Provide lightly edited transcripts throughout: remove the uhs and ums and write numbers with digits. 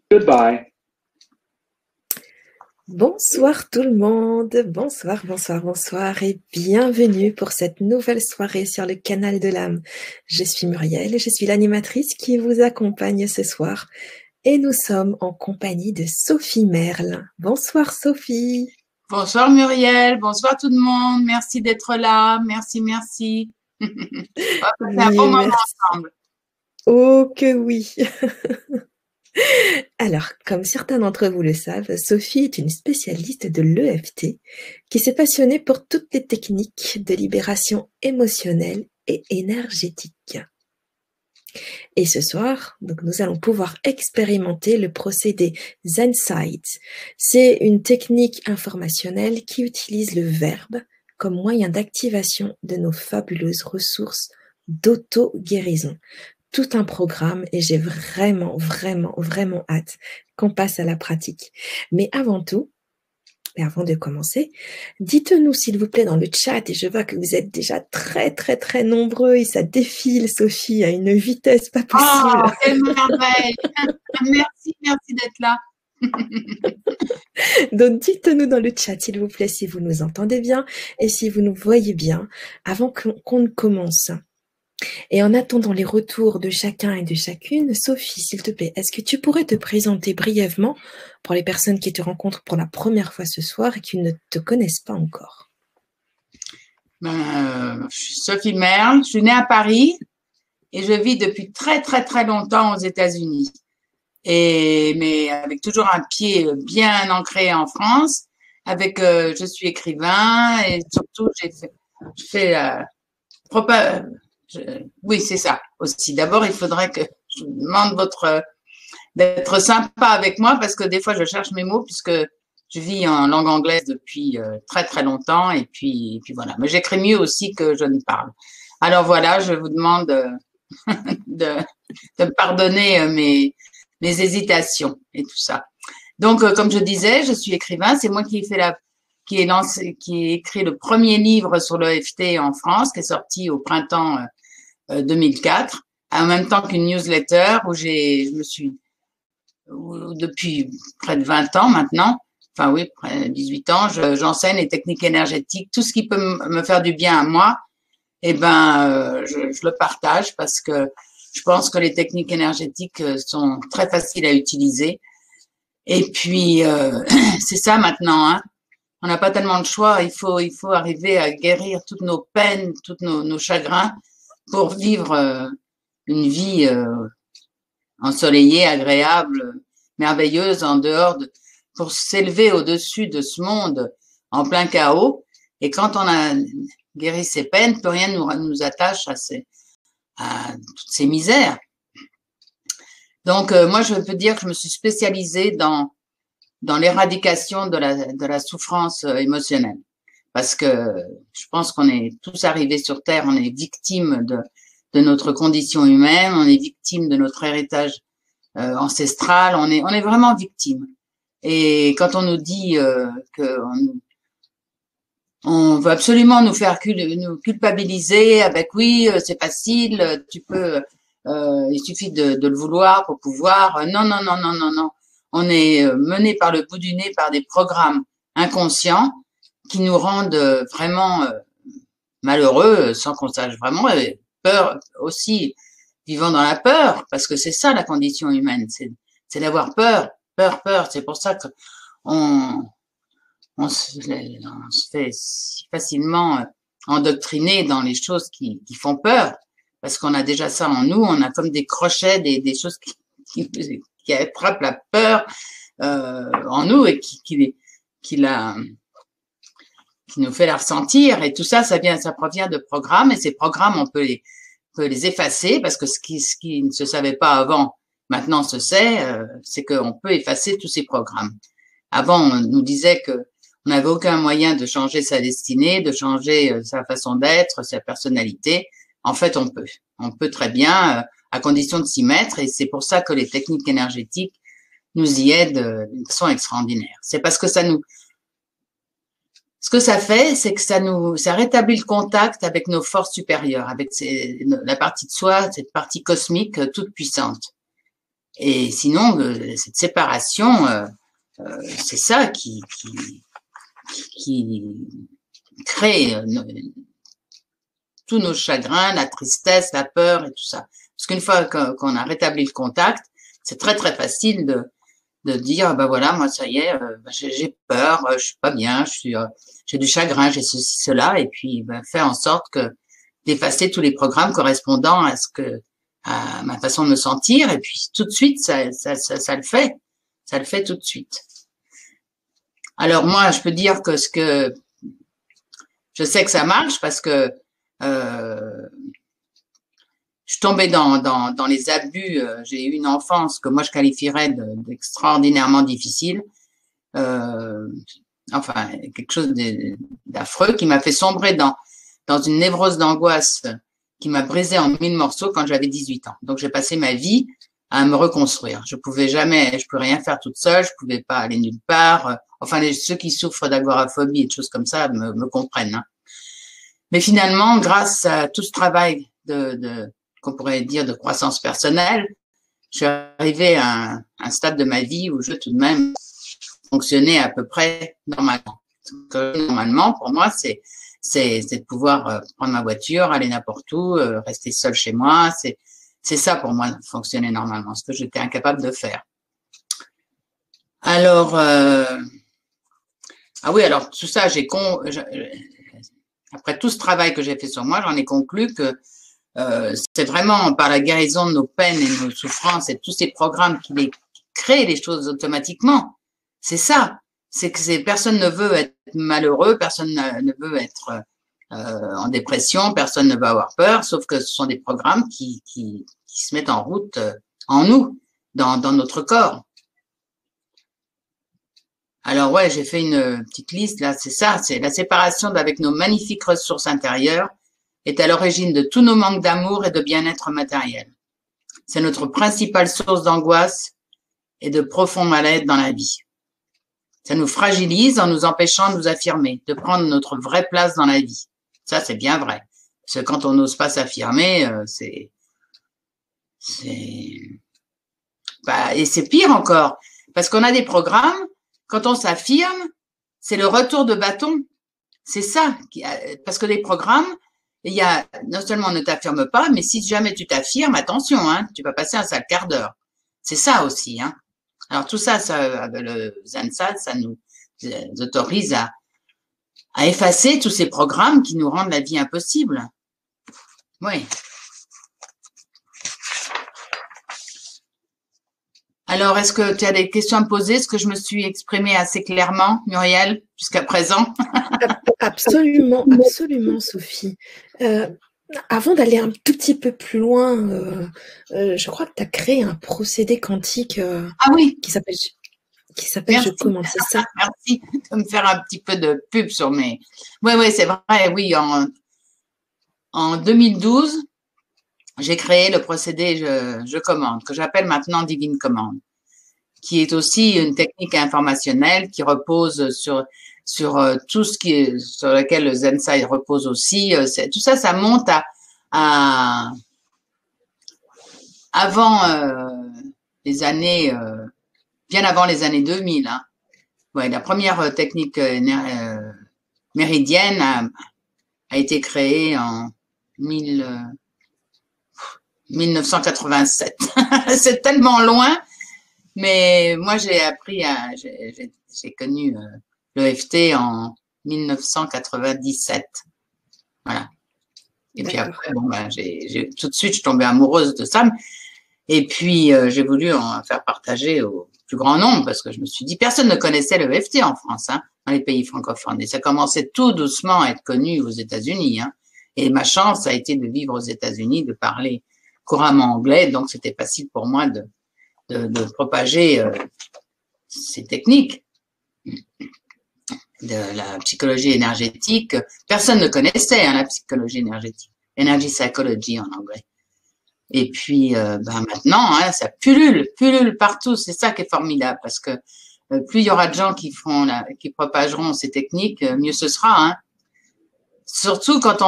Goodbye. Bonsoir tout le monde, bonsoir, bonsoir, bonsoir et bienvenue pour cette nouvelle soirée sur le canal de l'âme. Je suis Muriel et je suis l'animatrice qui vous accompagne ce soir et nous sommes en compagnie de Sophie Merle. Bonsoir Sophie. Bonsoir Muriel, bonsoir tout le monde, merci d'être là, merci. On va passer un bon moment ensemble. Oh que oui. Alors, comme certains d'entre vous le savent, Sophie est une spécialiste de l'EFT qui s'est passionnée pour toutes les techniques de libération émotionnelle et énergétique. Et ce soir, donc, nous allons pouvoir expérimenter le procédé Zensight. C'est une technique informationnelle qui utilise le verbe comme moyen d'activation de nos fabuleuses ressources d'auto-guérison. Tout un programme et j'ai vraiment hâte qu'on passe à la pratique. Mais avant tout, et avant de commencer, dites-nous s'il vous plaît dans le chat, et je vois que vous êtes déjà très nombreux et ça défile, Sophie, à une vitesse pas possible. Oh, quelle merveille. Merci d'être là. Donc dites-nous dans le chat s'il vous plaît si vous nous entendez bien et si vous nous voyez bien avant qu'on ne commence. Et en attendant les retours de chacun et de chacune, Sophie, s'il te plaît, est-ce que tu pourrais te présenter brièvement pour les personnes qui te rencontrent pour la première fois ce soir et qui ne te connaissent pas encore? Je suis Sophie Merle, je suis née à Paris et je vis depuis très longtemps aux États-Unis. Mais avec toujours un pied bien ancré en France. Je suis écrivain et surtout oui, c'est ça aussi. D'abord, il faudrait que je vous demande d'être sympa avec moi parce que des fois, je cherche mes mots puisque je vis en langue anglaise depuis très longtemps et puis voilà. Mais j'écris mieux aussi que je ne parle. Alors voilà, je vous demande de me pardonner mes hésitations et tout ça. Donc, comme je disais, je suis écrivain. C'est moi qui ai écrit le premier livre sur l'EFT en France, qui est sorti au printemps 2004, en même temps qu'une newsletter où depuis près de 20 ans maintenant, enfin oui, près de 18 ans, j'enseigne les techniques énergétiques, tout ce qui peut me faire du bien à moi, je le partage parce que je pense que les techniques énergétiques sont très faciles à utiliser. Et puis, c'est ça maintenant, hein. On n'a pas tellement de choix. Il faut arriver à guérir toutes nos peines, tous nos chagrins pour vivre une vie ensoleillée, agréable, merveilleuse, pour s'élever au-dessus de ce monde en plein chaos. Et quand on a guéri ces peines, plus rien nous attache à toutes ces misères. Donc, moi, je peux dire que je me suis spécialisée dans l'éradication de la souffrance émotionnelle. Parce que je pense qu'on est tous arrivés sur Terre, on est victime de notre condition humaine, on est victime de notre héritage ancestral, on est vraiment victime. Et quand on nous dit on veut absolument nous faire nous culpabiliser avec oui, c'est facile, il suffit de le vouloir pour pouvoir. Non. On est mené par le bout du nez par des programmes inconscients qui nous rendent vraiment malheureux sans qu'on sache vraiment. Peur aussi, vivant dans la peur, parce que c'est ça la condition humaine, c'est d'avoir peur. C'est pour ça que on se fait si facilement endoctriner dans les choses qui font peur, parce qu'on a déjà ça en nous, on a comme des crochets, des choses qui attrapent la peur en nous et qui nous fait la ressentir. Et tout ça, ça provient de programmes, et ces programmes, on peut les effacer, parce que ce qui ne se savait pas avant, maintenant se sait, c'est qu'on peut effacer tous ces programmes. Avant, on nous disait que on n'avait aucun moyen de changer sa destinée, de changer sa façon d'être, sa personnalité. En fait, on peut. On peut très bien, à condition de s'y mettre, et c'est pour ça que les techniques énergétiques nous y aident d'une façon extraordinaire. C'est parce que ce que ça fait, c'est que ça rétablit le contact avec nos forces supérieures, avec la partie de soi, cette partie cosmique toute puissante. Et sinon, cette séparation, c'est ça qui crée tous nos chagrins, la tristesse, la peur et tout ça. Parce qu'une fois qu'on a rétabli le contact, c'est très très facile de dire ben voilà, moi ça y est, j'ai peur, je suis pas bien, j'ai du chagrin, j'ai ceci cela, et puis faire en sorte que d'effacer tous les programmes correspondant à ma façon de me sentir, et puis tout de suite ça le fait tout de suite. Alors moi je peux dire que je sais que ça marche parce que je suis tombée dans les abus. J'ai eu une enfance que moi je qualifierais d'extraordinairement difficile. Enfin, quelque chose d'affreux qui m'a fait sombrer dans une névrose d'angoisse qui m'a brisé en 1000 morceaux quand j'avais 18 ans. Donc j'ai passé ma vie à me reconstruire. Je pouvais rien faire toute seule. Je pouvais pas aller nulle part. Enfin, ceux qui souffrent d'agoraphobie et de choses comme ça me comprennent. Hein. Mais finalement, grâce à tout ce travail qu'on pourrait dire de croissance personnelle, je suis arrivée à un stade de ma vie où je tout de même fonctionnais à peu près normalement. Normalement, pour moi, c'est de pouvoir prendre ma voiture, aller n'importe où, rester seule chez moi. C'est ça pour moi, fonctionner normalement, ce que j'étais incapable de faire. Alors, ah oui, alors tout ça, après tout ce travail que j'ai fait sur moi, j'en ai conclu que c'est vraiment par la guérison de nos peines et de nos souffrances et tous ces programmes qui créent les choses automatiquement. C'est ça. C'est que personne ne veut être malheureux, personne ne veut être en dépression, personne ne veut avoir peur, sauf que ce sont des programmes qui se mettent en route en nous, dans notre corps. Alors ouais, j'ai fait une petite liste là, c'est ça, c'est la séparation avec nos magnifiques ressources intérieures est à l'origine de tous nos manques d'amour et de bien-être matériel. C'est notre principale source d'angoisse et de profond mal-être dans la vie. Ça nous fragilise en nous empêchant de nous affirmer, de prendre notre vraie place dans la vie. Ça, c'est bien vrai. Parce que quand on n'ose pas s'affirmer, et c'est pire encore. Parce qu'on a des programmes, quand on s'affirme, c'est le retour de bâton. C'est ça. Parce que les programmes, non seulement on ne t'affirme pas, mais si jamais tu t'affirmes, attention, hein, tu vas passer un sale quart d'heure. C'est ça aussi, hein. Alors tout ça, le Zen-Sat, ça nous autorise à effacer tous ces programmes qui nous rendent la vie impossible. Oui. Alors, est-ce que tu as des questions à me poser? Est-ce que je me suis exprimée assez clairement, Muriel, jusqu'à présent? Absolument, absolument, Sophie. Avant d'aller un tout petit peu plus loin, je crois que tu as créé un procédé quantique ah oui. qui s'appelle Je commande, c'est ça? Merci de me faire un petit peu de pub sur mes… Oui, c'est vrai, oui. En 2012, j'ai créé le procédé Je commande, que j'appelle maintenant Divine Commande, qui est aussi une technique informationnelle qui repose sur tout ce sur lequel le Zen-Sai repose aussi. Tout ça, ça monte avant les années, bien avant les années 2000. Hein. Ouais, la première technique méridienne a été créée en 1987. C'est tellement loin, mais moi j'ai connu l'EFT en 1997. Voilà. Et puis après, tout de suite, je suis tombée amoureuse de ça. Et puis, j'ai voulu en faire partager au plus grand nombre parce que je me suis dit, personne ne connaissait l'EFT en France, hein, dans les pays francophones. Et ça commençait tout doucement à être connu aux États-Unis. Hein. Et ma chance a été de vivre aux États-Unis, de parler couramment anglais. Donc, c'était facile pour moi de propager ces techniques de la psychologie énergétique. Personne ne connaissait la psychologie énergétique, energy psychology en anglais. Et puis maintenant, hein, ça pullule partout. C'est ça qui est formidable parce que plus il y aura de gens qui propageront ces techniques, mieux ce sera. Hein. Surtout quand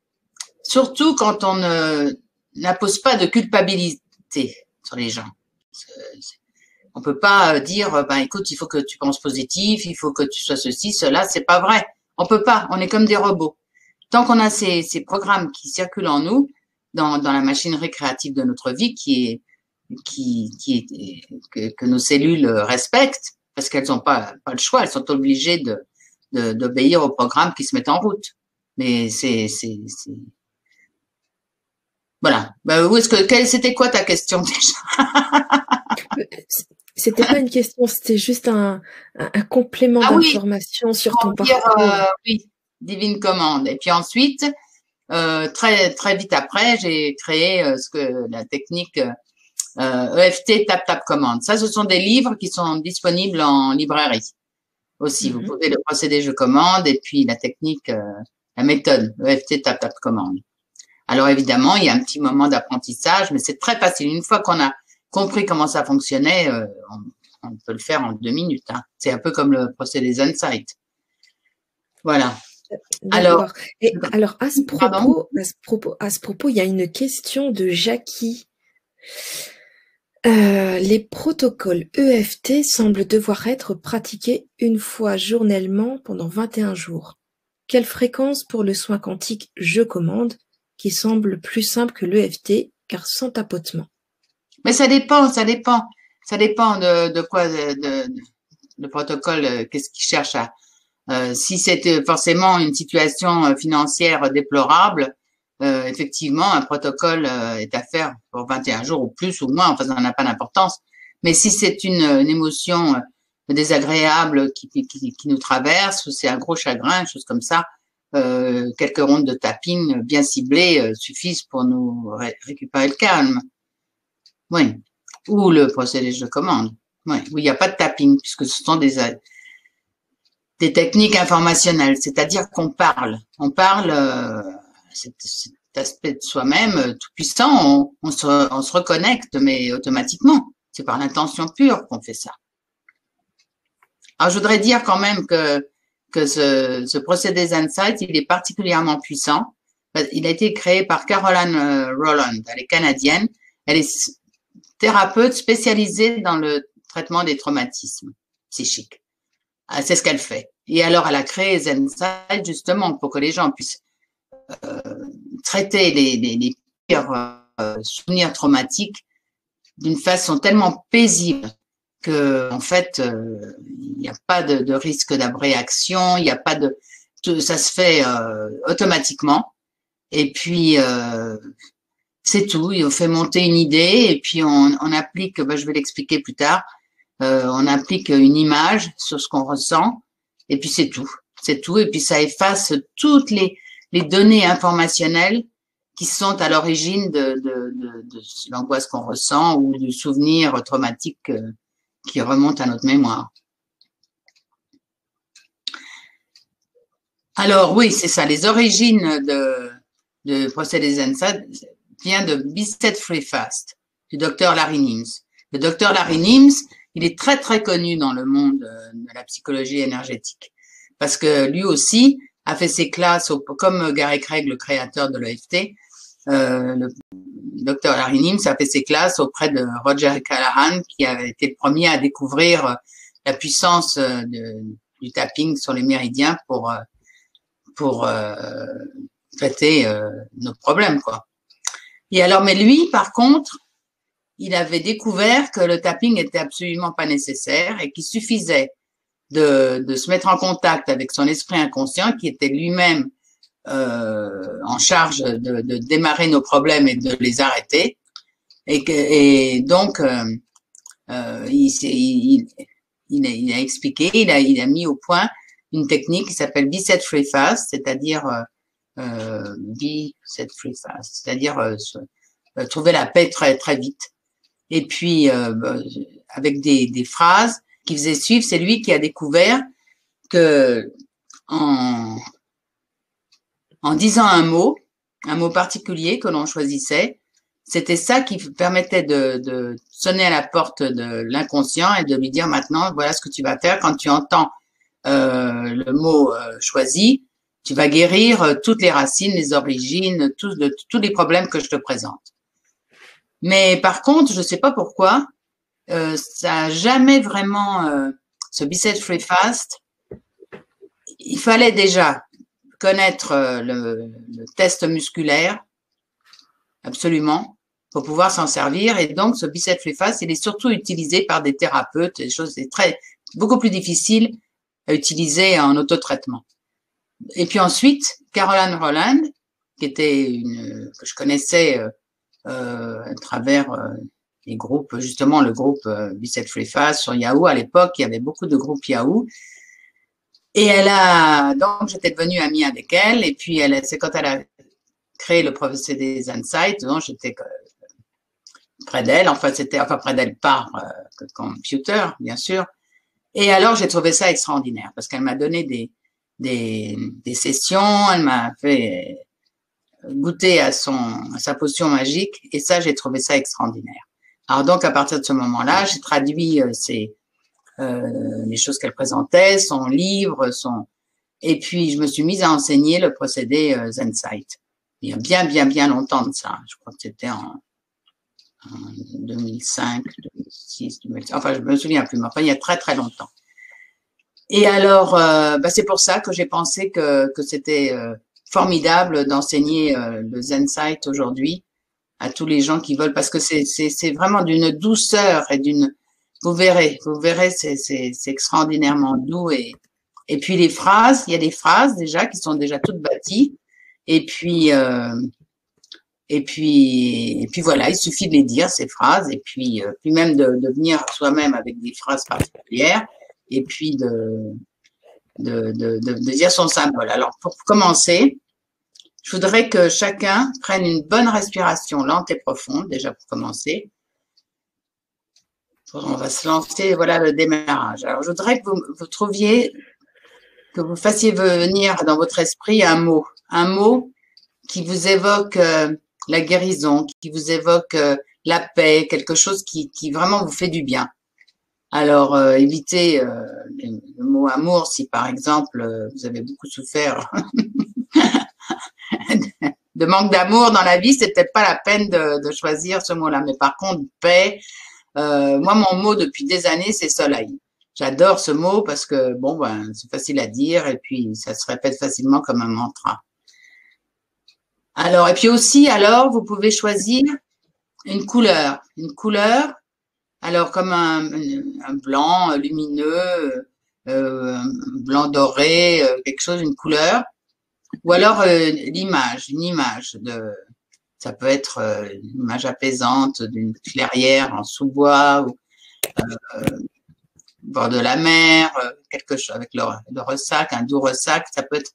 on n'impose pas de culpabilité sur les gens. On peut pas dire, ben écoute, il faut que tu penses positif, il faut que tu sois ceci, cela, c'est pas vrai. On peut pas, on est comme des robots. Tant qu'on a ces programmes qui circulent en nous, dans la machinerie créative de notre vie, que nos cellules respectent, parce qu'elles n'ont pas le choix, elles sont obligées d'obéir aux programmes qui se mettent en route. Mais voilà. Ben, c'était quoi ta question déjà? C'était pas une question, c'était juste un complément d'information sur ton parcours. Oui, divine commande. Et puis ensuite, très vite après, j'ai créé la technique EFT tap commande. Ça, ce sont des livres qui sont disponibles en librairie aussi. Vous pouvez le procédé je commande et puis la technique, la méthode EFT tap commande. Alors évidemment, il y a un petit moment d'apprentissage, mais c'est très facile. Une fois qu'on a compris comment ça fonctionnait, on peut le faire en 2 minutes. Hein. C'est un peu comme le procédé Zensight. Voilà. Alors, à ce propos, il y a une question de Jackie. Les protocoles EFT semblent devoir être pratiqués une fois journellement pendant 21 jours. Quelle fréquence pour le soin quantique je commande, qui semble plus simple que l'EFT, car sans tapotement? Mais ça dépend de quoi, le protocole, qu'est-ce qu'il cherche à. Si c'est forcément une situation financière déplorable, effectivement, un protocole est à faire pour 21 jours ou plus ou moins, enfin, ça n'a pas d'importance. Mais si c'est une émotion désagréable qui nous traverse, ou c'est un gros chagrin, une chose comme ça, quelques rondes de tapping bien ciblées suffisent pour nous récupérer le calme. Oui. Ou le procédé je commande. Oui. Où il n'y a pas de tapping, puisque ce sont des techniques informationnelles, c'est-à-dire qu'on parle. On parle cet aspect de soi-même tout puissant, on se reconnecte, mais automatiquement. C'est par l'intention pure qu'on fait ça. Alors, je voudrais dire quand même que ce procédé Zensight, il est particulièrement puissant. Il a été créé par Caroline Rowland. Elle est canadienne. Elle est thérapeute spécialisée dans le traitement des traumatismes psychiques. C'est ce qu'elle fait. Et alors, elle a créé Zensight justement pour que les gens puissent traiter les pires souvenirs traumatiques d'une façon tellement paisible que, en fait, il n'y a pas de risque d'abréaction, il n'y a pas ça se fait automatiquement. Et puis, c'est tout. On fait monter une idée et puis on applique, je vais l'expliquer plus tard, on applique une image sur ce qu'on ressent et puis c'est tout. C'est tout. Et puis ça efface toutes les données informationnelles qui sont à l'origine de l'angoisse qu'on ressent ou du souvenir traumatique qui remonte à notre mémoire. Alors oui, c'est ça. Les origines de procédé Zensight vient de Be Set Free Fast du docteur Larry Nimes. Le docteur Larry Nimes, il est très très connu dans le monde de la psychologie énergétique parce que lui aussi a fait ses classes comme Gary Craig, le créateur de l'EFT. Le docteur Larry Nimes a fait ses classes auprès de Roger Callahan, qui avait été le premier à découvrir la puissance du tapping sur les méridiens pour traiter nos problèmes, quoi. Et alors, mais lui, par contre, il avait découvert que le tapping était absolument pas nécessaire et qu'il suffisait de se mettre en contact avec son esprit inconscient qui était lui-même en charge de démarrer nos problèmes et de les arrêter. Et donc, il a expliqué, il a mis au point une technique qui s'appelle Be Set Free Fast, c'est-à-dire Be Set Free Fast, c'est-à-dire trouver la paix très très vite. Et puis avec des phrases qui faisaient suivre, c'est lui qui a découvert que en disant un mot particulier que l'on choisissait, c'était ça qui permettait de sonner à la porte de l'inconscient et de lui dire maintenant, voilà ce que tu vas faire quand tu entends le mot choisi, tu vas guérir toutes les racines, les origines, tous les problèmes que je te présente. Mais par contre, je ne sais pas pourquoi, ça n'a jamais vraiment, ce Bicep Free Fast, il fallait déjà connaître le test musculaire, absolument, pour pouvoir s'en servir. Et donc, ce Bicep Free Fast, il est surtout utilisé par des thérapeutes, des choses, c'est beaucoup plus difficile à utiliser en autotraitement. Et puis ensuite, Caroline Roland, qui était que je connaissais à travers les groupes, justement le groupe Bicep Free Fast sur Yahoo. À l'époque, il y avait beaucoup de groupes Yahoo. Et donc j'étais devenue amie avec elle. Et puis c'est quand elle a créé le procédé Zensight, donc j'étais près d'elle. Enfin près d'elle par computer, bien sûr. Et alors j'ai trouvé ça extraordinaire parce qu'elle m'a donné des sessions, elle m'a fait goûter à sa potion magique, et ça, j'ai trouvé ça extraordinaire. Alors donc, à partir de ce moment-là, j'ai traduit les choses qu'elle présentait, son livre, et puis je me suis mise à enseigner le procédé Zensight. Il y a bien longtemps de ça. Je crois que c'était en 2005, 2006, 2007. Enfin, je me souviens plus, mais enfin, il y a très longtemps. Et alors, c'est pour ça que j'ai pensé que c'était formidable d'enseigner le Zensight aujourd'hui à tous les gens qui veulent, parce que c'est vraiment d'une douceur et vous verrez, c'est extraordinairement doux, et puis les phrases, il y a des phrases déjà qui sont déjà toutes bâties, et puis voilà, il suffit de les dire, ces phrases, et puis même de venir soi-même avec des phrases particulières, et puis de dire son symbole. Alors, pour commencer, je voudrais que chacun prenne une bonne respiration lente et profonde, déjà pour commencer. On va se lancer, voilà le démarrage. Alors, je voudrais que vous trouviez, que vous fassiez venir dans votre esprit un mot qui vous évoque la guérison, qui vous évoque la paix, quelque chose qui vraiment vous fait du bien. Alors, évitez le mot amour si, par exemple, vous avez beaucoup souffert de manque d'amour dans la vie, c'est peut-être pas la peine de choisir ce mot-là. Mais par contre, paix, moi, mon mot depuis des années, c'est soleil. J'adore ce mot parce que, bon, c'est facile à dire et puis ça se répète facilement comme un mantra. Alors, et puis aussi, vous pouvez choisir une couleur. Alors, comme un blanc lumineux, un blanc doré, quelque chose, une couleur. Ou alors une image ça peut être une image apaisante d'une clairière en sous-bois ou au bord de la mer, quelque chose avec le ressac, un doux ressac, ça peut être.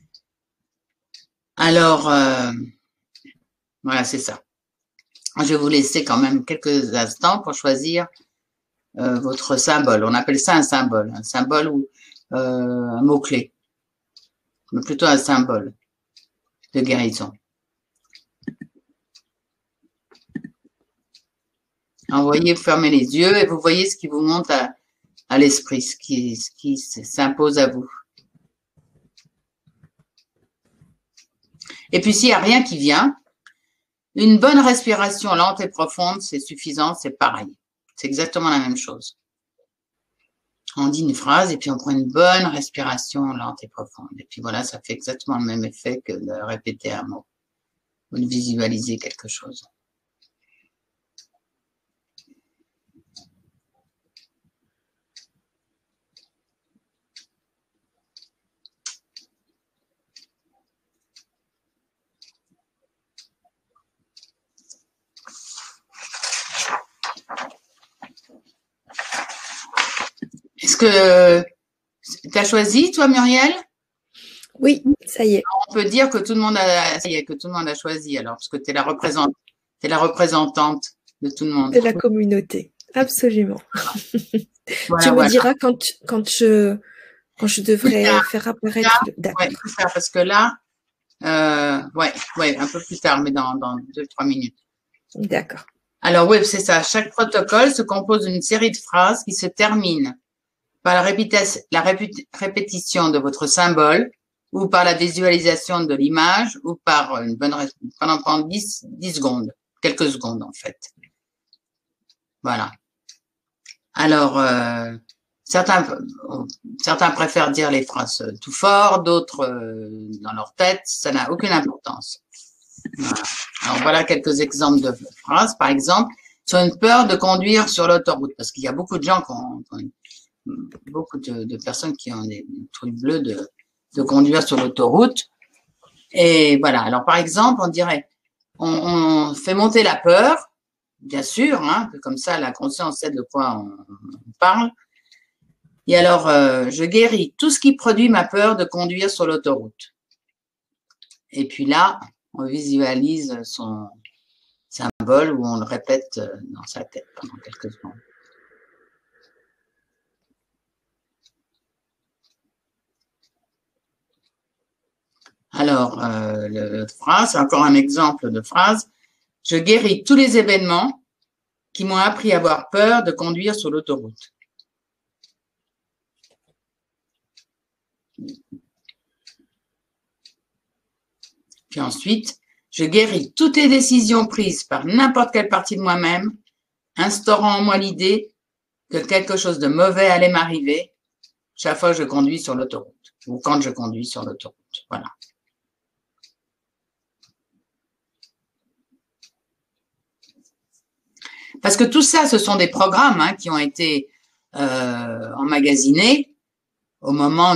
Alors, voilà, c'est ça. Je vais vous laisser quand même quelques instants pour choisir votre symbole. On appelle ça un symbole ou un mot-clé, mais plutôt un symbole de guérison. Envoyez, fermez les yeux et vous voyez ce qui vous monte à l'esprit, ce qui s'impose à vous. Et puis, s'il n'y a rien qui vient, une bonne respiration lente et profonde, c'est suffisant, c'est pareil. C'est exactement la même chose. On dit une phrase et puis on prend une bonne respiration lente et profonde. Et puis voilà, ça fait exactement le même effet que de répéter un mot ou de visualiser quelque chose. Est-ce que tu as choisi, toi, Muriel? Oui, ça y est. On peut dire que tout le monde a choisi, alors, parce que tu es la représentante de tout le monde. De la communauté, absolument. Voilà, tu me diras quand je devrais faire apparaître. D'accord. Ouais, plus tard, parce que là, un peu plus tard, mais dans 2-3 minutes. D'accord. Alors, oui, c'est ça. Chaque protocole se compose d'une série de phrases qui se terminent par la répétition de votre symbole, ou par la visualisation de l'image, ou par une bonne pendant 10 secondes, quelques secondes en fait. Voilà. Alors, certains préfèrent dire les phrases tout fort, d'autres dans leur tête, ça n'a aucune importance. Voilà. Alors, voilà quelques exemples de phrases. Par exemple, sur une peur de conduire sur l'autoroute, parce qu'il y a beaucoup de gens beaucoup de personnes qui ont des trucs bleus de conduire sur l'autoroute. Et voilà. Alors, par exemple, on dirait, on fait monter la peur, bien sûr, hein, comme ça, la conscience sait de quoi on parle. Et alors, je guéris tout ce qui produit ma peur de conduire sur l'autoroute. Et puis là, on visualise son symbole ou on le répète dans sa tête pendant quelques secondes. Alors, phrase, encore un exemple de phrase. Je guéris tous les événements qui m'ont appris à avoir peur de conduire sur l'autoroute. Puis ensuite, je guéris toutes les décisions prises par n'importe quelle partie de moi-même, instaurant en moi l'idée que quelque chose de mauvais allait m'arriver chaque fois que je conduis sur l'autoroute ou quand je conduis sur l'autoroute. Voilà. Parce que tout ça, ce sont des programmes qui ont été emmagasinés au moment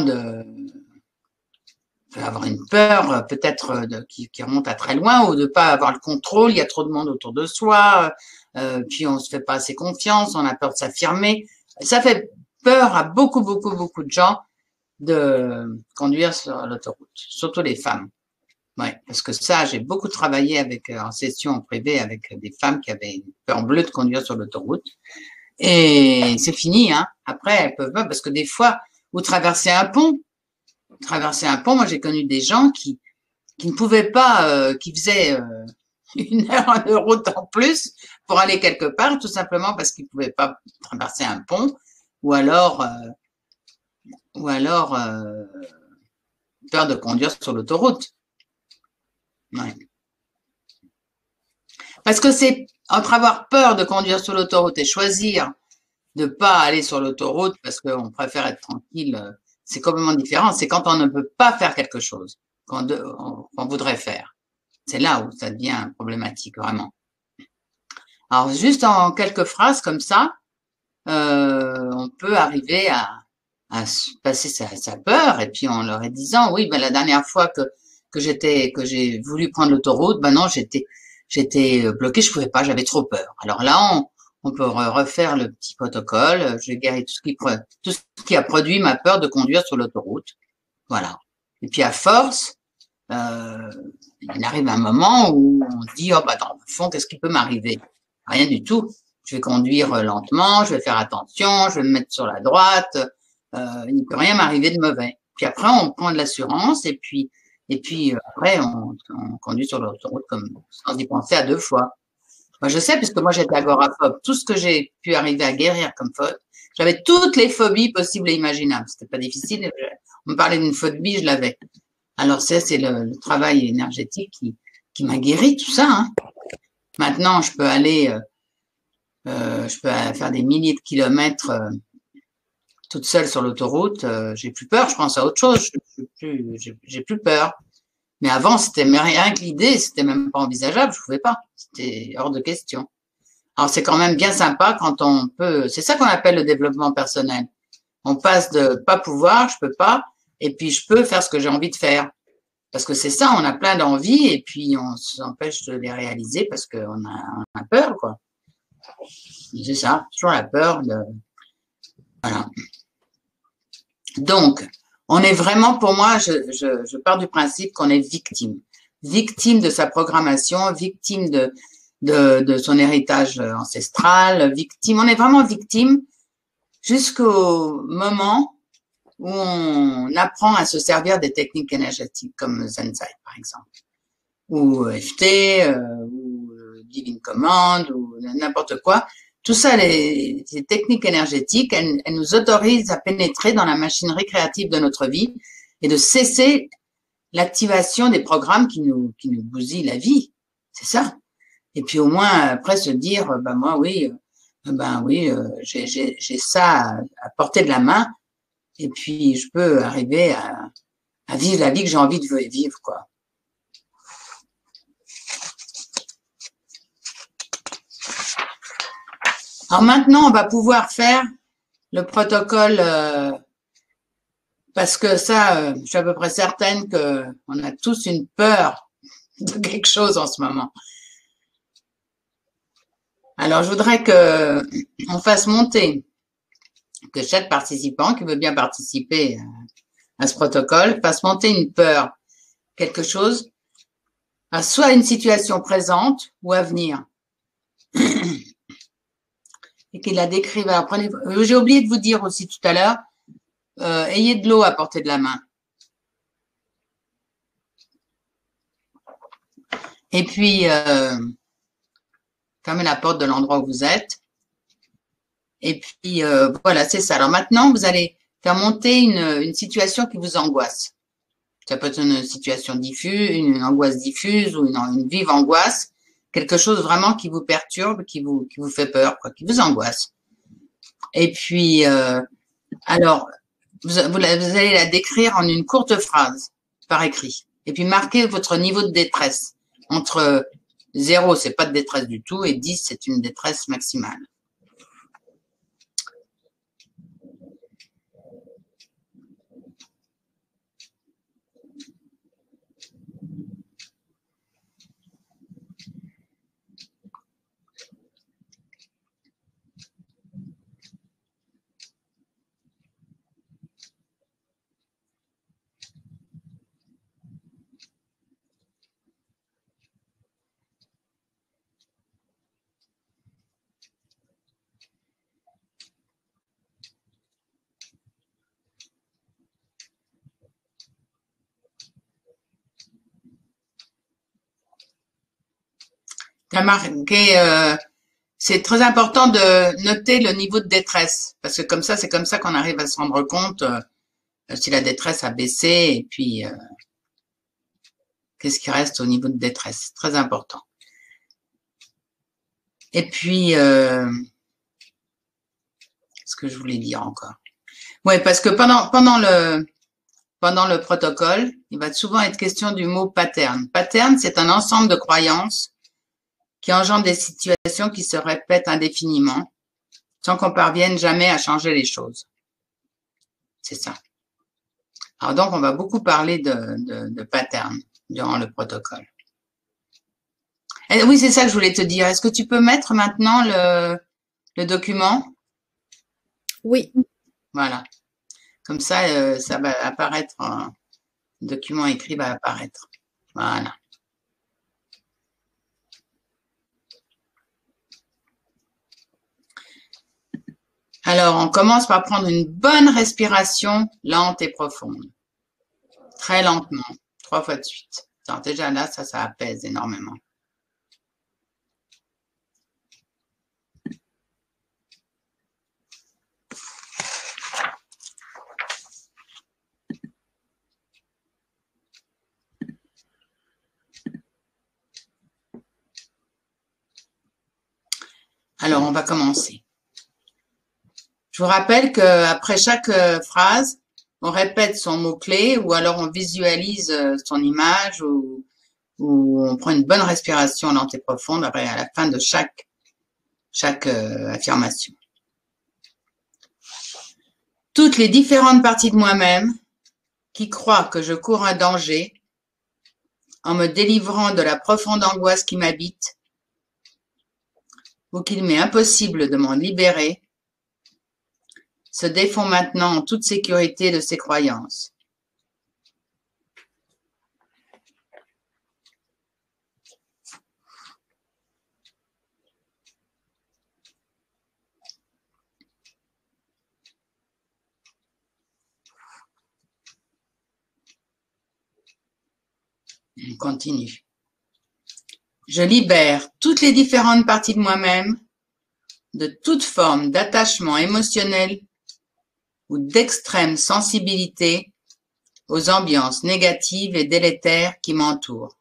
d'avoir une peur peut-être qui remonte à très loin ou de pas avoir le contrôle, il y a trop de monde autour de soi, puis on se fait pas assez confiance, on a peur de s'affirmer. Ça fait peur à beaucoup de gens de conduire sur l'autoroute, surtout les femmes. Ouais, parce que ça, j'ai beaucoup travaillé en session privée avec des femmes qui avaient une peur bleue de conduire sur l'autoroute. Et c'est fini, hein. Après, elles peuvent pas, parce que des fois, vous traversez un pont. Moi, j'ai connu des gens qui ne pouvaient pas, qui faisaient 1 heure de route en plus pour aller quelque part, tout simplement parce qu'ils pouvaient pas traverser un pont, ou alors peur de conduire sur l'autoroute. Ouais. Parce que c'est entre avoir peur de conduire sur l'autoroute et choisir de pas aller sur l'autoroute parce qu'on préfère être tranquille, c'est complètement différent. C'est quand on ne peut pas faire quelque chose qu'on voudrait faire. C'est là où ça devient problématique, vraiment. Alors, juste en quelques phrases comme ça, on peut arriver à passer sa peur et puis en leur disant, oui, ben la dernière fois que j'ai voulu prendre l'autoroute, ben non, j'étais bloquée, je pouvais pas, j'avais trop peur. Alors là, on peut refaire le petit protocole. Je guéris tout ce qui a produit ma peur de conduire sur l'autoroute. Voilà. Et puis à force, il arrive un moment où on se dit, oh bah dans le fond, qu'est-ce qui peut m'arriver? Rien du tout. Je vais conduire lentement, je vais faire attention, je vais me mettre sur la droite. Il ne peut rien m'arriver de mauvais. Puis après, on prend de l'assurance et puis après, on conduit sur l'autoroute comme sans y penser à 2 fois. Moi, je sais, puisque moi, j'étais agoraphobe. Tout ce que j'ai pu arriver à guérir comme faute, j'avais toutes les phobies possibles et imaginables. C'était pas difficile. On me parlait d'une phobie, je l'avais. Alors, c'est le travail énergétique qui m'a guéri tout ça. Hein. Maintenant, je peux aller, je peux faire des milliers de kilomètres toute seule sur l'autoroute. J'ai plus peur, je pense à autre chose. J'ai plus peur. Mais avant, c'était rien que l'idée, c'était même pas envisageable, je pouvais pas. C'était hors de question. Alors, c'est quand même bien sympa quand on peut, c'est ça qu'on appelle le développement personnel. On passe de pas pouvoir, je peux pas, et puis je peux faire ce que j'ai envie de faire. Parce que c'est ça, on a plein d'envies, et puis on s'empêche de les réaliser parce qu'on a peur, quoi. C'est ça, toujours la peur de, voilà. Donc, on est vraiment, pour moi, je pars du principe qu'on est victime. Victime de sa programmation, victime de son héritage ancestral, victime. On est vraiment victime jusqu'au moment où on apprend à se servir des techniques énergétiques comme Zenzai, par exemple, ou EFT, ou Divine Command, ou n'importe quoi. Tout ça, ces techniques énergétiques, elles nous autorisent à pénétrer dans la machinerie créative de notre vie et de cesser l'activation des programmes qui nous bousillent la vie. C'est ça. Et puis au moins après se dire, bah moi oui, Ben oui, j'ai ça à portée de la main et puis je peux arriver à vivre la vie que j'ai envie de vivre, quoi. Alors maintenant, on va pouvoir faire le protocole parce que ça, je suis à peu près certaine qu'on a tous une peur de quelque chose en ce moment. Alors, je voudrais qu'on fasse monter, que chaque participant qui veut bien participer à ce protocole fasse monter une peur, quelque chose, à soit une situation présente ou à venir. Et qu'il la décrive. Alors, j'ai oublié de vous dire aussi tout à l'heure, ayez de l'eau à portée de la main. Et puis, fermez la porte de l'endroit où vous êtes. Et puis, voilà, c'est ça. Alors maintenant, vous allez faire monter une situation qui vous angoisse. Ça peut être une situation diffuse, une angoisse diffuse ou une vive angoisse. Quelque chose vraiment qui vous perturbe, qui vous fait peur, quoi, qui vous angoisse. Et puis, alors, vous allez la décrire en une courte phrase par écrit. Et puis, marquez votre niveau de détresse. Entre 0, c'est pas de détresse du tout, et 10, c'est une détresse maximale. T'as marqué, c'est très important de noter le niveau de détresse, parce que comme ça, c'est comme ça qu'on arrive à se rendre compte si la détresse a baissé, et puis qu'est-ce qui reste au niveau de détresse. Très important. Et puis, ce que je voulais dire encore. Oui, parce que pendant le protocole, il va souvent être question du mot pattern. Pattern, c'est un ensemble de croyances qui engendre des situations qui se répètent indéfiniment sans qu'on parvienne jamais à changer les choses. C'est ça. Alors donc, on va beaucoup parler de pattern durant le protocole. Et oui, c'est ça que je voulais te dire. Est-ce que tu peux mettre maintenant le document? Oui. Voilà. Comme ça, ça va apparaître, le document écrit va apparaître. Voilà. Alors, on commence par prendre une bonne respiration lente et profonde. Très lentement, 3 fois de suite. Alors déjà là, ça apaise énormément. Alors, on va commencer. Je vous rappelle qu'après chaque phrase, on répète son mot-clé ou alors on visualise son image ou on prend une bonne respiration lente et profonde après, à la fin de chaque affirmation. Toutes les différentes parties de moi-même qui croient que je cours un danger en me délivrant de la profonde angoisse qui m'habite ou qu'il m'est impossible de m'en libérer, se défont maintenant en toute sécurité de ces croyances. On continue. Je libère toutes les différentes parties de moi-même de toute forme d'attachement émotionnel ou d'extrême sensibilité aux ambiances négatives et délétères qui m'entourent.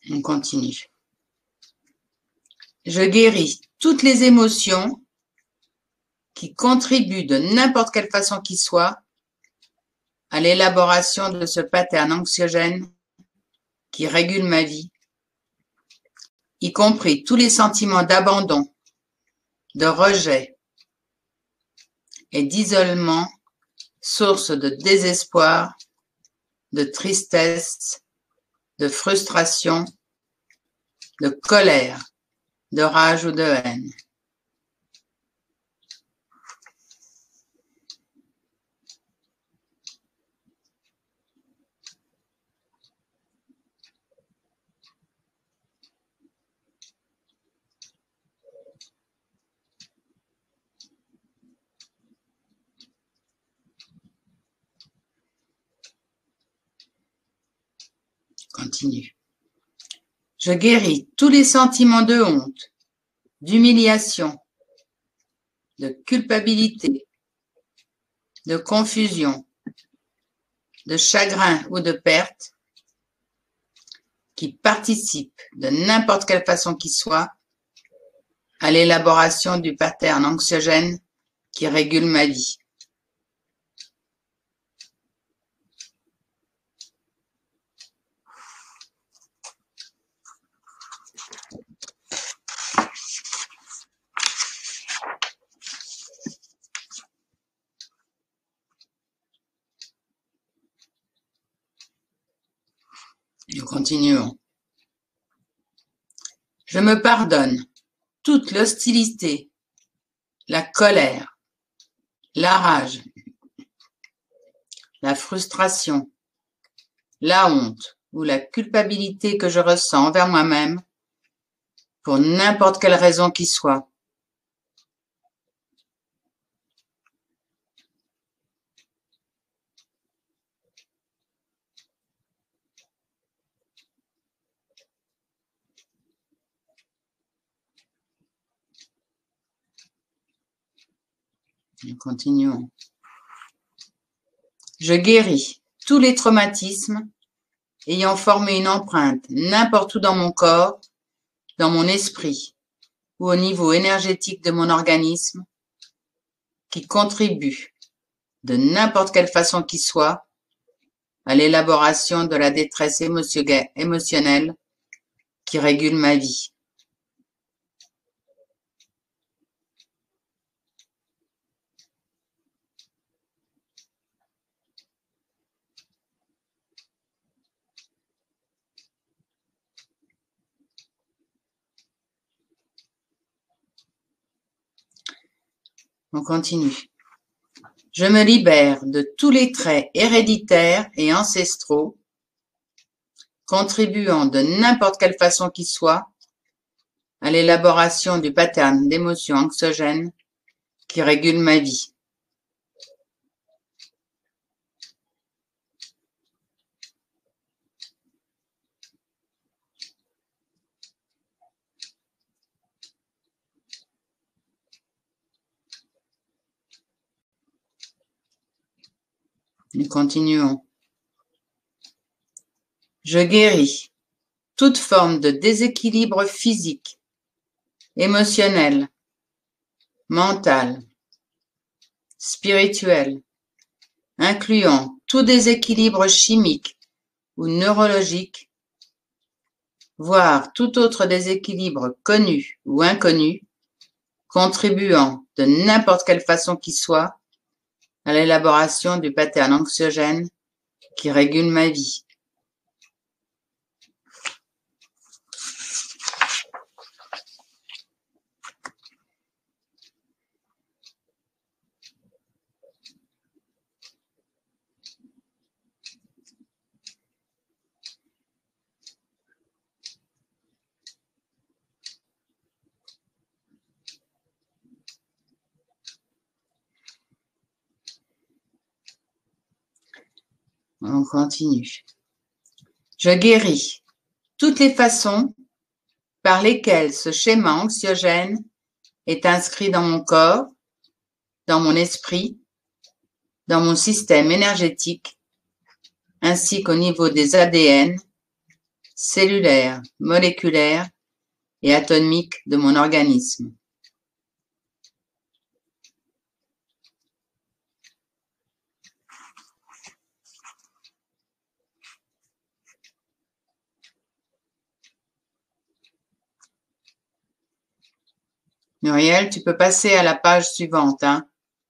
On continue. Je guéris toutes les émotions qui contribuent de n'importe quelle façon qu'il soit à l'élaboration de ce pattern anxiogène qui régule ma vie, y compris tous les sentiments d'abandon, de rejet et d'isolement, source de désespoir, de tristesse, de frustration, de colère, de rage ou de haine. Continue. Je guéris tous les sentiments de honte, d'humiliation, de culpabilité, de confusion, de chagrin ou de perte qui participent de n'importe quelle façon qu'il soit à l'élaboration du pattern anxiogène qui régule ma vie. Nous continuons. Je me pardonne toute l'hostilité, la colère, la rage, la frustration, la honte ou la culpabilité que je ressens envers moi-même pour n'importe quelle raison qu'il soit. Nous continuons. Je guéris tous les traumatismes ayant formé une empreinte n'importe où dans mon corps, dans mon esprit ou au niveau énergétique de mon organisme qui contribuent de n'importe quelle façon qu'il soit à l'élaboration de la détresse émotionnelle qui régule ma vie. On continue. Je me libère de tous les traits héréditaires et ancestraux contribuant de n'importe quelle façon qu'ils soient à l'élaboration du pattern d'émotions anxiogènes qui régule ma vie. Nous continuons. Je guéris toute forme de déséquilibre physique, émotionnel, mental, spirituel, incluant tout déséquilibre chimique ou neurologique, voire tout autre déséquilibre connu ou inconnu, contribuant de n'importe quelle façon qu'il soit à l'élaboration du pattern anxiogène qui régule ma vie. On continue. Je guéris toutes les façons par lesquelles ce schéma anxiogène est inscrit dans mon corps, dans mon esprit, dans mon système énergétique, ainsi qu'au niveau des ADN, cellulaire, moléculaire et atomique de mon organisme. Muriel, tu peux passer à la page suivante, hein.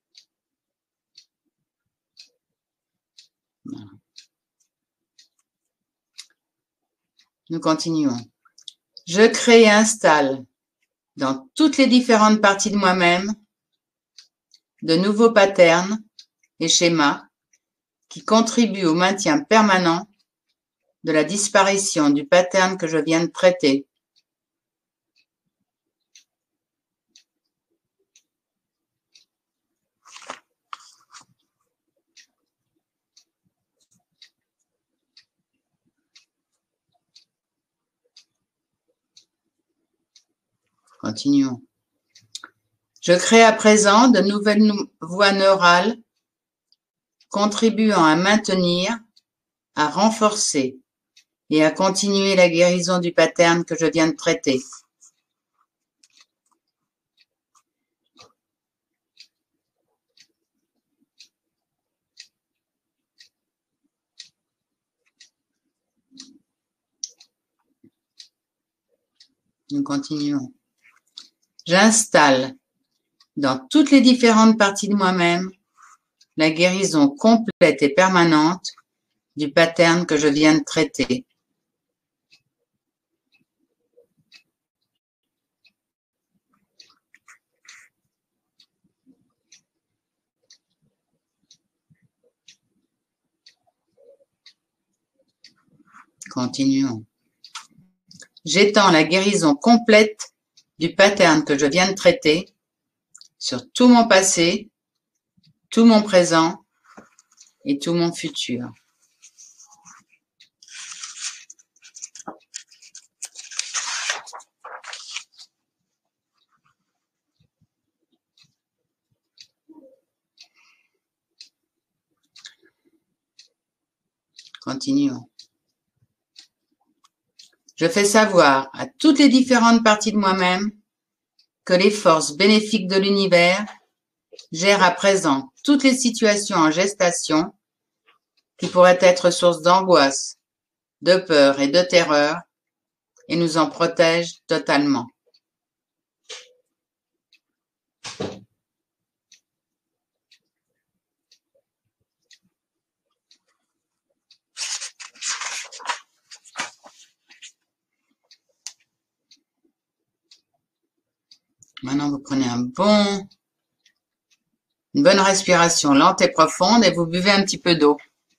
Nous continuons. Je crée et installe dans toutes les différentes parties de moi-même de nouveaux patterns et schémas qui contribuent au maintien permanent de la disparition du pattern que je viens de traiter. Continuons. Je crée à présent de nouvelles voies neurales contribuant à maintenir, à renforcer et à continuer la guérison du pattern que je viens de traiter. Nous continuons. J'installe dans toutes les différentes parties de moi-même la guérison complète et permanente du pattern que je viens de traiter. Continuons. J'étends la guérison complète du pattern que je viens de traiter sur tout mon passé, tout mon présent et tout mon futur. Continuons. Je fais savoir à toutes les différentes parties de moi-même que les forces bénéfiques de l'univers gèrent à présent toutes les situations en gestation qui pourraient être source d'angoisse, de peur et de terreur et nous en protègent totalement. Maintenant, vous prenez une bonne respiration lente et profonde et vous buvez un petit peu d'eau.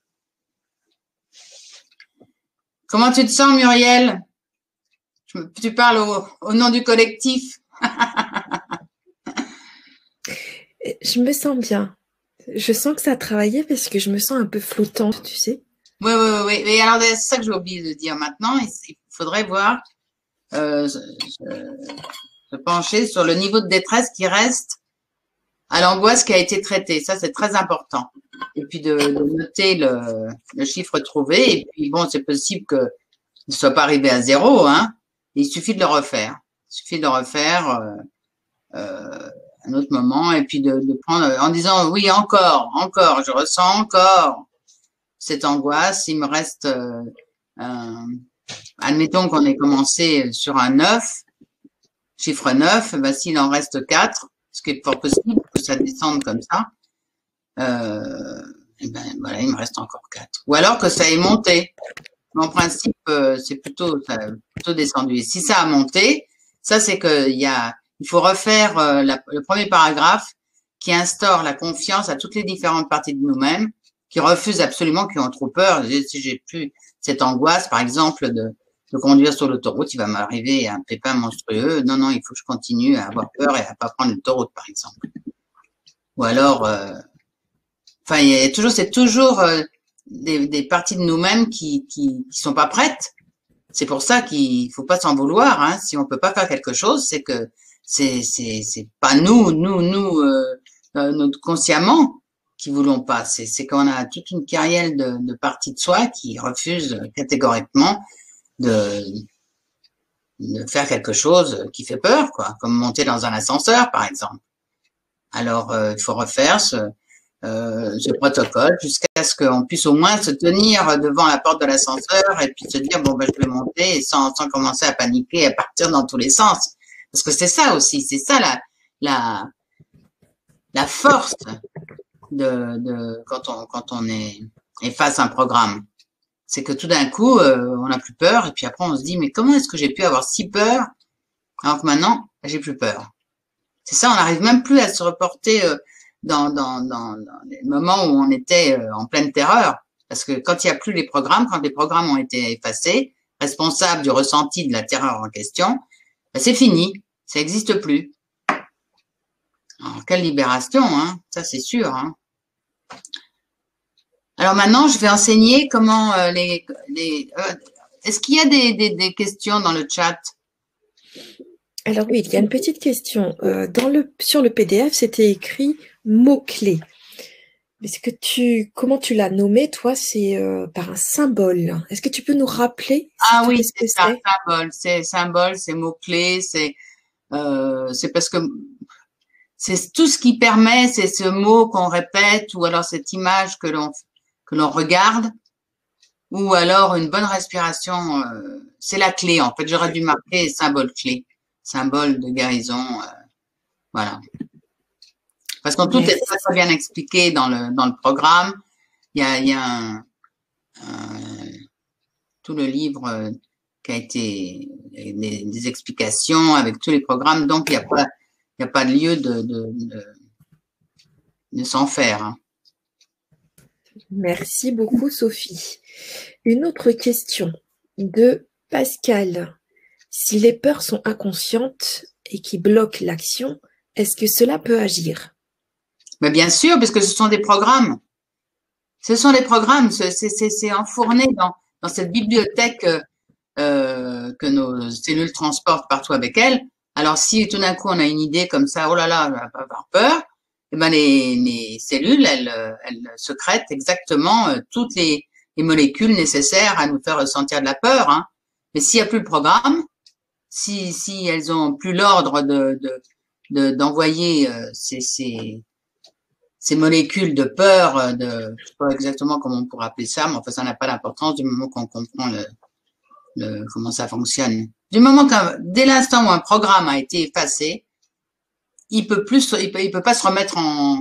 Comment tu te sens, Muriel? Tu parles au nom du collectif. Je me sens bien. Je sens que ça a travaillé parce que je me sens un peu flottante, tu sais. Oui. Et alors, c'est ça que j'ai oublié de dire maintenant. Il faudrait voir, se pencher sur le niveau de détresse qui reste à l'angoisse qui a été traitée. Ça, c'est très important. Et puis de noter le chiffre trouvé. Et puis, bon, c'est possible que ne soit pas arrivé à 0, hein. Il suffit de le refaire. Il suffit de le refaire un autre moment et puis de prendre en disant oui, encore, je ressens encore cette angoisse. Il me reste, admettons qu'on ait commencé sur un 9, chiffre 9, ben, s'il en reste 4, ce qui est fort possible que ça descende comme ça, et ben, voilà, il me reste encore 4. Ou alors que ça ait monté. Mais en principe, c'est plutôt descendu. Et si ça a monté, ça c'est il faut refaire le premier paragraphe qui instaure la confiance à toutes les différentes parties de nous-mêmes, qui refusent absolument, qui ont trop peur. Si j'ai plus cette angoisse, par exemple, de conduire sur l'autoroute, il va m'arriver un pépin monstrueux. Non, il faut que je continue à avoir peur et à pas prendre l'autoroute, par exemple. Ou alors, c'est toujours des parties de nous-mêmes qui sont pas prêtes. C'est pour ça qu'il faut pas s'en vouloir, hein. Si on peut pas faire quelque chose, c'est que c'est pas nous consciemment qui voulons pas. C'est qu'on a toute une kyrielle de parties de soi qui refusent catégoriquement de, de faire quelque chose qui fait peur, quoi, comme monter dans un ascenseur, par exemple. Alors, il faut refaire ce protocole jusqu'à ce qu'on puisse au moins se tenir devant la porte de l'ascenseur et puis se dire, bon, ben, je vais monter et sans commencer à paniquer et à partir dans tous les sens. Parce que c'est ça aussi, c'est ça la force quand on est face à un programme. C'est que tout d'un coup, on n'a plus peur et puis après on se dit, mais comment est-ce que j'ai pu avoir si peur alors que maintenant, j'ai plus peur. C'est ça, on n'arrive même plus à se reporter dans les moments où on était en pleine terreur. Parce que quand il n'y a plus les programmes, quand les programmes ont été effacés, responsables du ressenti de la terreur en question, ben c'est fini, ça n'existe plus. Alors, quelle libération, hein, ça c'est sûr. Hein. Alors maintenant, je vais enseigner comment est-ce qu'il y a des questions dans le chat? Alors oui, il y a une petite question. Sur le PDF, c'était écrit mots-clés. Comment tu l'as nommé, toi? C'est par un symbole. Est-ce que tu peux nous rappeler Ah oui, c'est ça, symbole. C'est symbole, c'est mots-clés, c'est parce que c'est tout ce qui permet, c'est ce mot qu'on répète ou alors cette image que l'on regarde ou alors une bonne respiration. C'est la clé, en fait. J'aurais dû marquer symbole clé, symbole de guérison. Voilà. Parce que tout est très, très bien expliqué dans le programme. Il y a tout le livre qui a été des explications avec tous les programmes. Donc, il n'y a pas de lieu de s'en faire. Hein. Merci beaucoup, Sophie. Une autre question de Pascal. Si les peurs sont inconscientes et qui bloquent l'action, est-ce que cela peut agir? Mais bien sûr, parce que ce sont des programmes. Ce sont des programmes. C'est enfourné dans cette bibliothèque que nos cellules transportent partout avec elles. Alors, si tout d'un coup on a une idée comme ça, oh là là, on va pas avoir peur, eh ben les cellules, elles sécrètent exactement toutes les molécules nécessaires à nous faire ressentir de la peur. Hein. Mais s'il n'y a plus le programme, si elles ont plus l'ordre d'envoyer ces molécules de peur, je sais pas exactement comment on pourrait appeler ça, mais enfin ça n'a pas d'importance du moment qu'on comprend comment ça fonctionne. Du moment dès l'instant où un programme a été effacé, il peut pas se remettre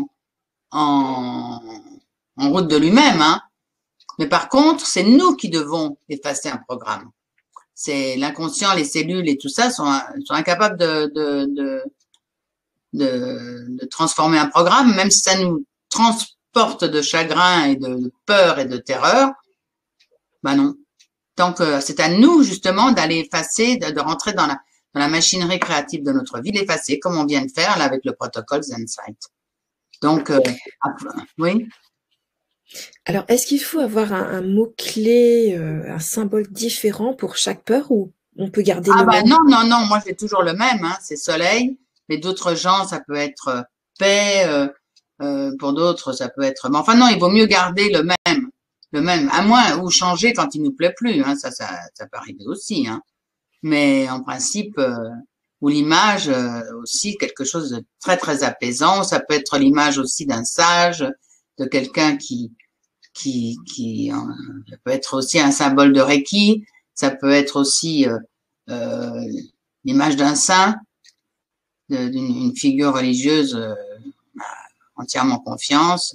en route de lui-même, hein. Mais par contre, c'est nous qui devons effacer un programme. C'est l'inconscient, les cellules et tout ça sont incapables de transformer un programme, même si ça nous transporte de chagrin et de peur et de terreur. Ben non. Donc, c'est à nous, justement, d'aller effacer, de rentrer dans la machinerie créative de notre vie, l'effacer, comme on vient de faire, là, avec le protocole ZenSight. Donc, oui. Alors, est-ce qu'il faut avoir un mot-clé, un symbole différent pour chaque peur ou on peut garder le même? Non, moi, j'ai toujours le même, hein, c'est soleil. Mais d'autres gens, ça peut être paix, pour d'autres, ça peut être… Mais enfin, non, il vaut mieux garder le même, à moins, ou changer quand il nous plaît plus, hein, ça peut arriver aussi, hein. Mais en principe, ou l'image aussi, quelque chose de très, très apaisant, ça peut être l'image aussi d'un sage, de quelqu'un qui ça peut être aussi un symbole de Reiki, ça peut être aussi l'image d'un saint, d'une figure religieuse entièrement confiance.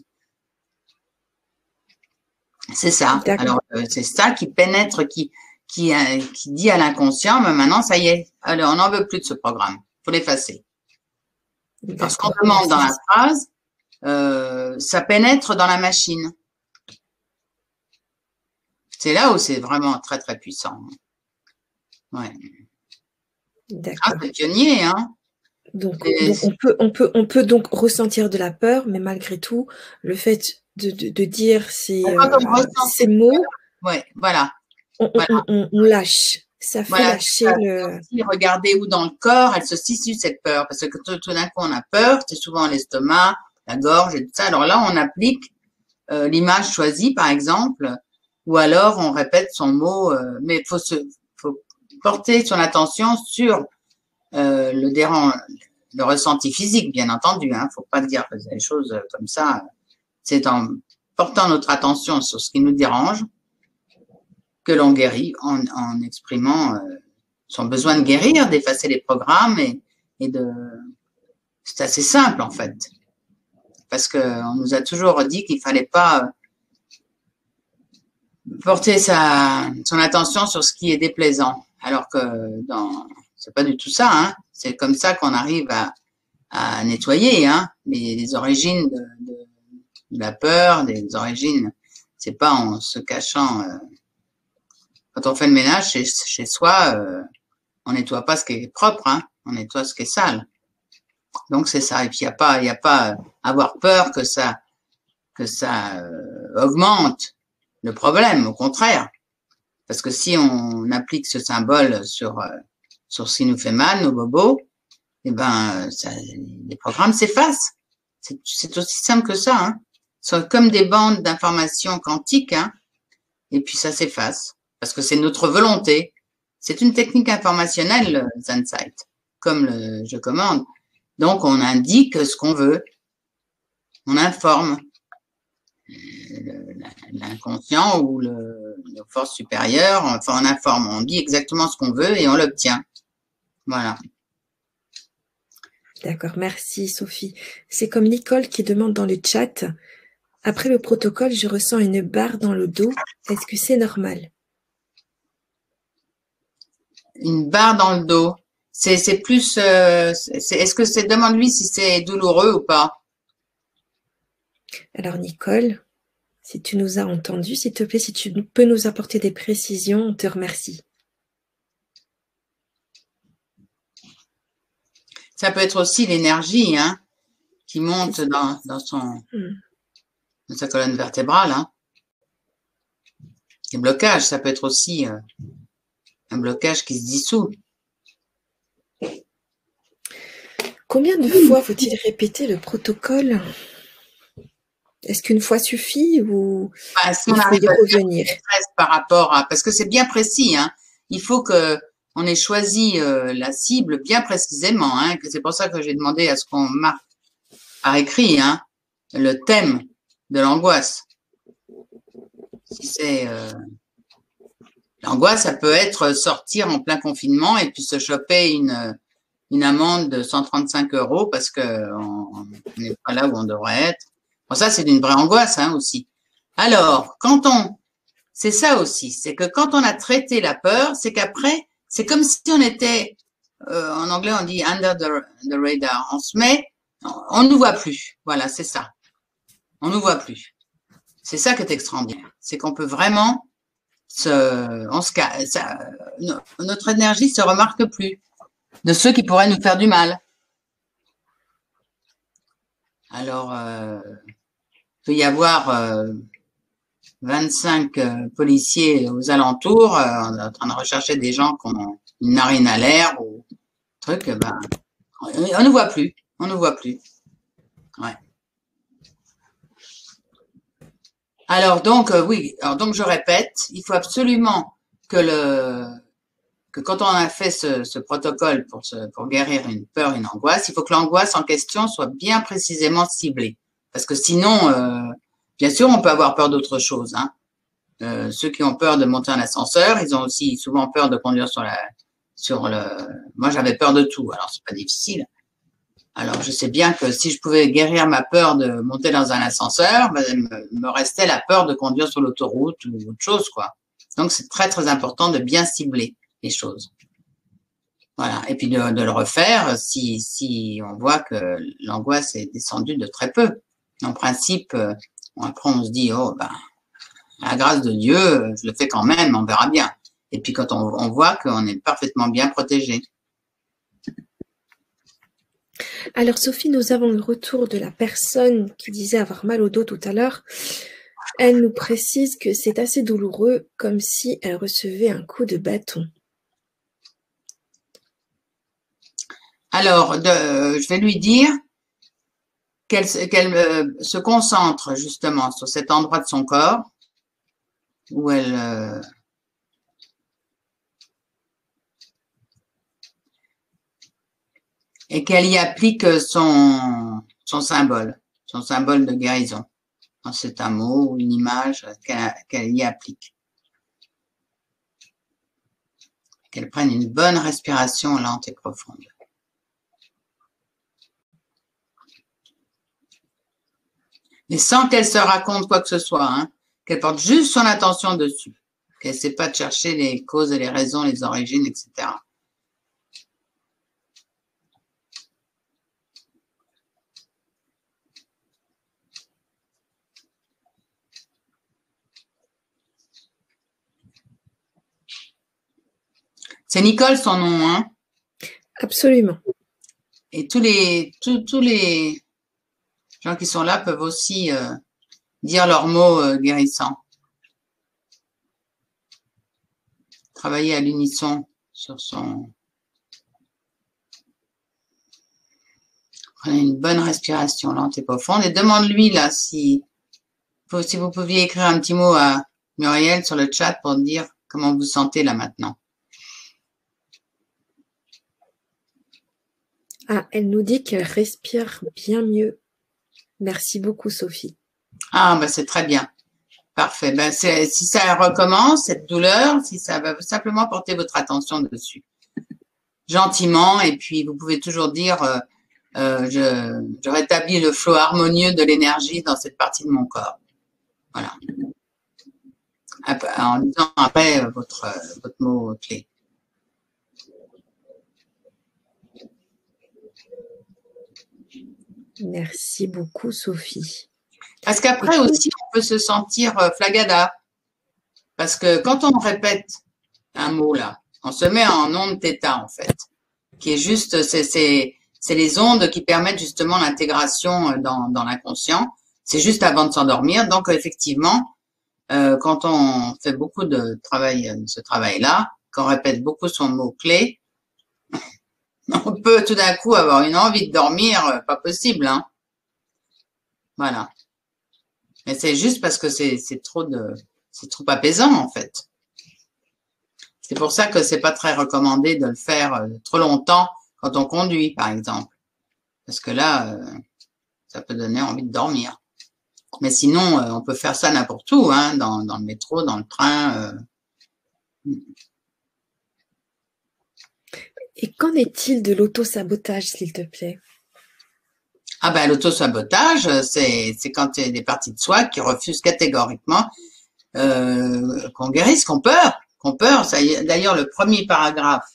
C'est ça. Alors, c'est ça qui pénètre, qui dit à l'inconscient, mais maintenant, ça y est, alors, on n'en veut plus de ce programme. Il faut l'effacer. Parce qu'on demande dans la phrase, ça péntre dans la machine. C'est là où c'est vraiment très, très puissant. Ouais. D'accord. Ah, c'est pionnier, hein. Donc on peut donc ressentir de la peur, mais malgré tout, le fait de dire ces mots, ouais, voilà. On lâche. Ça fait lâcher le… Regardez où dans le corps elle se situe cette peur, parce que tout d'un coup on a peur, c'est souvent l'estomac, la gorge et tout ça. Alors là on applique l'image choisie par exemple, ou alors on répète son mot, mais faut porter son attention sur le ressenti physique, bien entendu. Hein, faut pas dire des choses comme ça. C'est en portant notre attention sur ce qui nous dérange que l'on guérit, en exprimant son besoin de guérir, d'effacer les programmes et de. C'est assez simple en fait, parce que on nous a toujours dit qu'il fallait pas porter son attention sur ce qui est déplaisant, alors que c'est pas du tout ça. Hein. C'est comme ça qu'on arrive à nettoyer les origines de la peur, des origines. C'est pas en se cachant. Quand on fait le ménage chez soi, on nettoie pas ce qui est propre, on nettoie ce qui est sale. Donc c'est ça. Et puis il y a pas avoir peur que ça augmente le problème. Au contraire, parce que si on applique ce symbole sur ce qui nous fait mal, nos bobos, eh ben les programmes s'effacent. C'est aussi simple que ça. Hein. C'est comme des bandes d'informations quantiques, et puis ça s'efface. Parce que c'est notre volonté. C'est une technique informationnelle, le Zensight, comme le je commande. Donc, on indique ce qu'on veut. On informe l'inconscient ou les forces supérieures. Enfin, on informe. On dit exactement ce qu'on veut et on l'obtient. Voilà. D'accord, merci Sophie. C'est comme Nicole qui demande dans le chat. Après le protocole, je ressens une barre dans le dos. Est-ce que c'est normal? Une barre dans le dos. C'est plus. Est-ce que demande-lui si c'est douloureux ou pas? Alors Nicole, si tu nous as entendus, s'il te plaît, si tu peux nous apporter des précisions, on te remercie. Ça peut être aussi l'énergie, qui monte dans sa colonne vertébrale. Les blocages, ça peut être aussi un blocage qui se dissout. Combien de fois faut-il répéter le protocole? Est-ce qu'une fois suffit ou il faut y revenir par rapport à, parce que c'est bien précis. Il faut que on ait choisi la cible bien précisément. Que c'est pour ça que j'ai demandé à ce qu'on marque par écrit le thème de l'angoisse. Si c'est l'angoisse, ça peut être sortir en plein confinement et puis se choper une amende de 135 € parce que on n'est pas là où on devrait être. Bon, ça, c'est d'une vraie angoisse aussi. Alors, c'est ça aussi, c'est que quand on a traité la peur, c'est qu'après, c'est comme si on était, en anglais on dit under the radar, on ne nous voit plus. Voilà, c'est ça. On ne nous voit plus. C'est ça qui est extraordinaire. C'est qu'on peut vraiment notre énergie se remarque plus de ceux qui pourraient nous faire du mal. Alors, il peut y avoir 25 policiers aux alentours en train de rechercher des gens qui ont une narine à l'air ou truc, on ne voit plus. On ne voit plus. Ouais. Alors donc, oui, alors donc je répète, il faut absolument que quand on a fait ce protocole pour guérir une peur, une angoisse, il faut que l'angoisse en question soit bien précisément ciblée. Parce que sinon, bien sûr, on peut avoir peur d'autre chose. Ceux qui ont peur de monter en ascenseur, ils ont aussi souvent peur de conduire moi j'avais peur de tout, alors c'est pas difficile. Alors je sais bien que si je pouvais guérir ma peur de monter dans un ascenseur, me restait la peur de conduire sur l'autoroute ou autre chose, quoi. Donc c'est très très important de bien cibler les choses. Voilà. Et puis de le refaire si on voit que l'angoisse est descendue de très peu. En principe, après on se dit, à la grâce de Dieu, je le fais quand même, on verra bien. Et puis quand on voit qu'on est parfaitement bien protégé. Alors Sophie, nous avons le retour de la personne qui disait avoir mal au dos tout à l'heure. Elle nous précise que c'est assez douloureux, comme si elle recevait un coup de bâton. Alors, je vais lui dire qu'elle se concentre justement sur cet endroit de son corps où elle et qu'elle y applique son symbole de guérison. C'est un mot ou une image qu'elle y applique. Qu'elle prenne une bonne respiration lente et profonde. Mais sans qu'elle se raconte quoi que ce soit, hein, qu'elle porte juste son attention dessus, qu'elle ne sait pas de chercher les causes et les raisons, les origines, etc. C'est Nicole son nom, hein? Absolument. Et tous les gens qui sont là peuvent aussi dire leurs mots guérissants. Travailler à l'unisson sur son... Prenez une bonne respiration lente et profonde et demande-lui là si vous pouviez écrire un petit mot à Muriel sur le chat pour dire comment vous sentez là maintenant. Ah, elle nous dit qu'elle respire bien mieux. Merci beaucoup, Sophie. Ah, ben c'est très bien. Parfait. Ben si ça recommence, cette douleur, si ça va simplement porter votre attention dessus. Gentiment, et puis vous pouvez toujours dire je rétablis le flot harmonieux de l'énergie dans cette partie de mon corps. Voilà. En disant après votre mot clé. Merci beaucoup, Sophie. Parce qu'après aussi, on peut se sentir flagada. Parce que quand on répète un mot là, on se met en onde θ en fait, qui est juste, c'est les ondes qui permettent justement l'intégration dans l'inconscient. C'est juste avant de s'endormir. Donc effectivement, quand on fait beaucoup de travail, ce travail-là, qu'on répète beaucoup son mot clé, on peut tout d'un coup avoir une envie de dormir, pas possible, hein. Voilà. Mais c'est juste parce que c'est trop apaisant, en fait. C'est pour ça que c'est pas très recommandé de le faire trop longtemps quand on conduit, par exemple. Parce que là, ça peut donner envie de dormir. Mais sinon, on peut faire ça n'importe où, hein, dans le métro, dans le train. Et qu'en est-il de l'auto-sabotage, s'il te plaît? Ah ben, l'auto-sabotage, c'est quand il y a des parties de soi qui refusent catégoriquement qu'on guérisse, qu'on peur. D'ailleurs, le premier paragraphe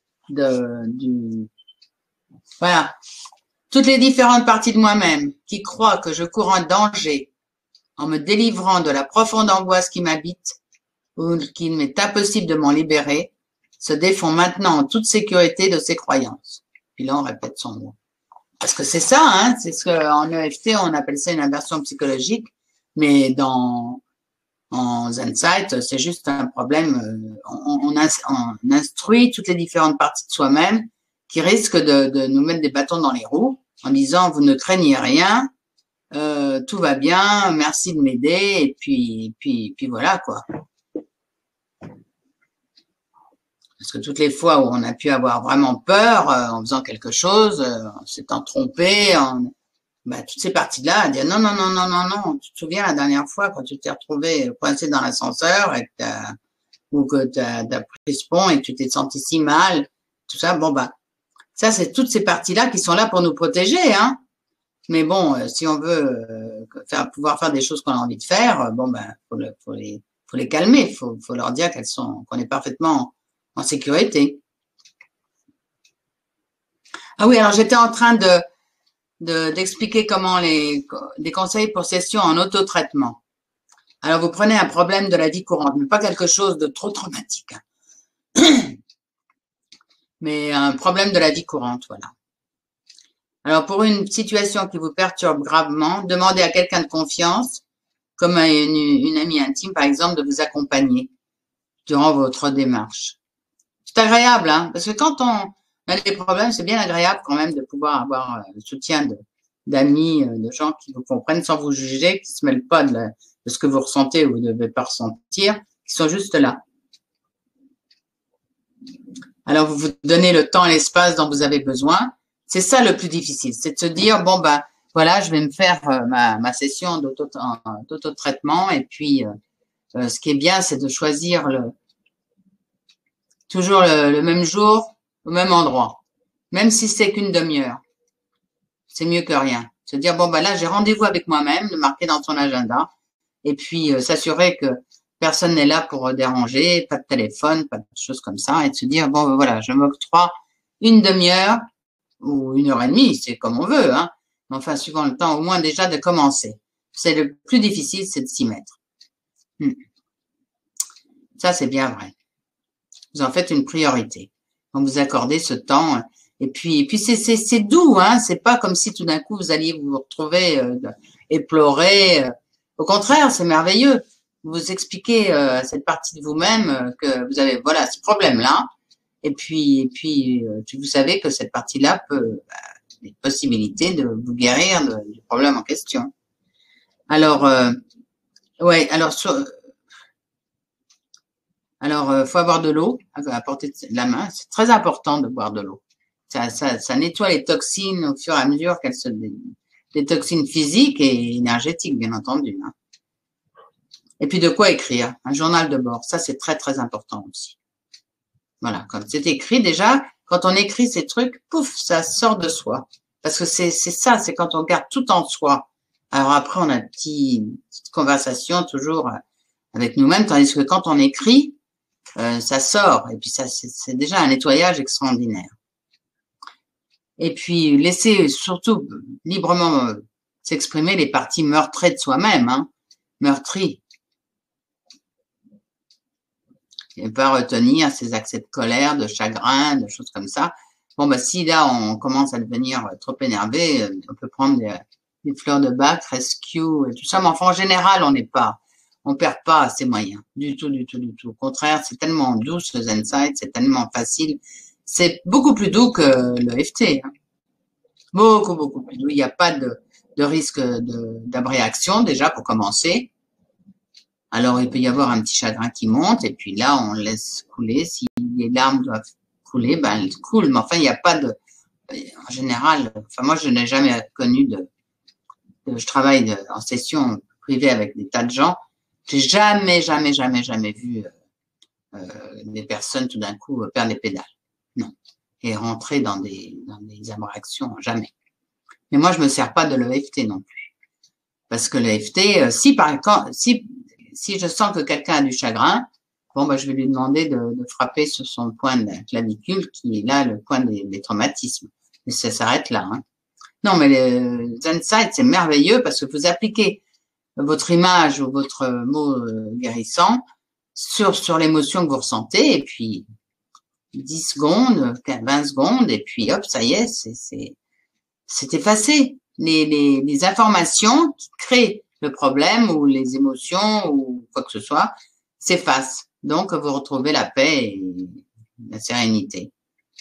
voilà. Toutes les différentes parties de moi-même qui croient que je cours un danger en me délivrant de la profonde angoisse qui m'habite ou qu'il m'est impossible de m'en libérer, se défont maintenant en toute sécurité de ses croyances. Puis là, on répète son mot. Parce que c'est ça, hein, c'est ce qu'en EFT, on appelle ça une inversion psychologique, mais en Zensight, c'est juste un problème, on instruit toutes les différentes parties de soi-même qui risquent de nous mettre des bâtons dans les roues en disant vous ne craignez rien, tout va bien, merci de m'aider, et puis voilà, quoi. Parce que toutes les fois où on a pu avoir vraiment peur en faisant quelque chose, en s'étant trompé, toutes ces parties-là, elles disent non. Tu te souviens la dernière fois quand tu t'es retrouvé coincé dans l'ascenseur ou que t'as pris ce pont et que tu t'es senti si mal, tout ça, ça c'est toutes ces parties-là qui sont là pour nous protéger, hein. Mais bon, si on veut pouvoir faire des choses qu'on a envie de faire, faut les calmer, faut leur dire qu'on est parfaitement en sécurité. Ah oui, alors j'étais en train d'expliquer comment des conseils pour session en autotraitement. Alors vous prenez un problème de la vie courante, mais pas quelque chose de trop traumatique, hein. Mais un problème de la vie courante, voilà. Alors pour une situation qui vous perturbe gravement, demandez à quelqu'un de confiance, comme à une amie intime par exemple, de vous accompagner durant votre démarche. C'est agréable, hein, parce que quand on a des problèmes, c'est bien agréable quand même de pouvoir avoir le soutien d'amis, de gens qui vous comprennent sans vous juger, qui se mêlent pas de ce que vous ressentez ou vous ne devez pas ressentir, qui sont juste là. Alors, vous vous donnez le temps et l'espace dont vous avez besoin. C'est ça le plus difficile, c'est de se dire, bon, ben, voilà, je vais me faire ma session d'auto-traitement. Et puis, ce qui est bien, c'est de choisir toujours le même jour, au même endroit. Même si c'est qu'une demi-heure, c'est mieux que rien. Se dire, bon, ben là, j'ai rendez-vous avec moi-même, le marquer dans son agenda. Et puis, s'assurer que personne n'est là pour déranger, pas de téléphone, pas de choses comme ça. Et de se dire, bon, ben voilà, je m'octroie une demi-heure ou 1 heure et demie, c'est comme on veut, hein. Enfin, suivant le temps, au moins déjà de commencer. C'est le plus difficile, c'est de s'y mettre. Ça, c'est bien vrai. Vous en faites une priorité. Donc, vous accordez ce temps. Et puis c'est doux, hein. C'est pas comme si tout d'un coup vous alliez vous retrouver éploré. Au contraire, c'est merveilleux. Vous expliquez à cette partie de vous-même que vous avez voilà ce problème-là. Et puis vous savez que cette partie-là peut des possibilités de vous guérir du problème en question. Alors ouais, alors faut avoir de l'eau à portée de la main. C'est très important de boire de l'eau. Ça nettoie les toxines au fur et à mesure qu'elles se des toxines physiques et énergétiques, bien entendu. Hein. Et puis de quoi écrire, un journal de bord, ça c'est très très important aussi. Voilà, quand c'est écrit déjà, quand on écrit ces trucs, pouf, ça sort de soi. Parce que c'est ça, c'est quand on garde tout en soi. Alors après, on a une petite conversation toujours avec nous-mêmes, tandis que quand on écrit, ça sort. Et puis ça, c'est déjà un nettoyage extraordinaire. Et puis laisser surtout librement s'exprimer les parties meurtrées de soi-même, hein, meurtries. Et pas retenir ces accès de colère, de chagrin, de choses comme ça. Bon, bah, si là, on commence à devenir trop énervé, on peut prendre des fleurs de bac, rescue et tout ça. Mais enfin, en général, on perd pas ses moyens. Du tout, du tout, du tout. Au contraire, c'est tellement doux, ce Zen-Site, c'est tellement facile. C'est beaucoup plus doux que le FT. Hein. Beaucoup, beaucoup plus doux. Il n'y a pas de risque d'abréaction, déjà, pour commencer. Alors, il peut y avoir un petit chagrin qui monte, et puis là, on laisse couler. Si les larmes doivent couler, ben, elles coulent. Mais enfin, il n'y a pas de, en général, enfin, moi, je n'ai jamais connu je travaille en session privée avec des tas de gens. J'ai jamais vu des personnes tout d'un coup perdre les pédales. Non. Et rentrer dans des abréactions, jamais. Mais moi, je me sers pas de l'EFT non plus. Parce que l'EFT, si je sens que quelqu'un a du chagrin, bon, bah, je vais lui demander de frapper sur son point de la clavicule, qui est là, le point des traumatismes. Et ça s'arrête là, hein. Non, mais le Zen-Site, c'est merveilleux parce que vous appliquez votre image ou votre mot guérissant sur l'émotion que vous ressentez, et puis 10 secondes, 20 secondes, et puis hop, ça y est, c'est effacé. Les informations qui créent le problème ou les émotions ou quoi que ce soit s'effacent. Donc, vous retrouvez la paix et la sérénité.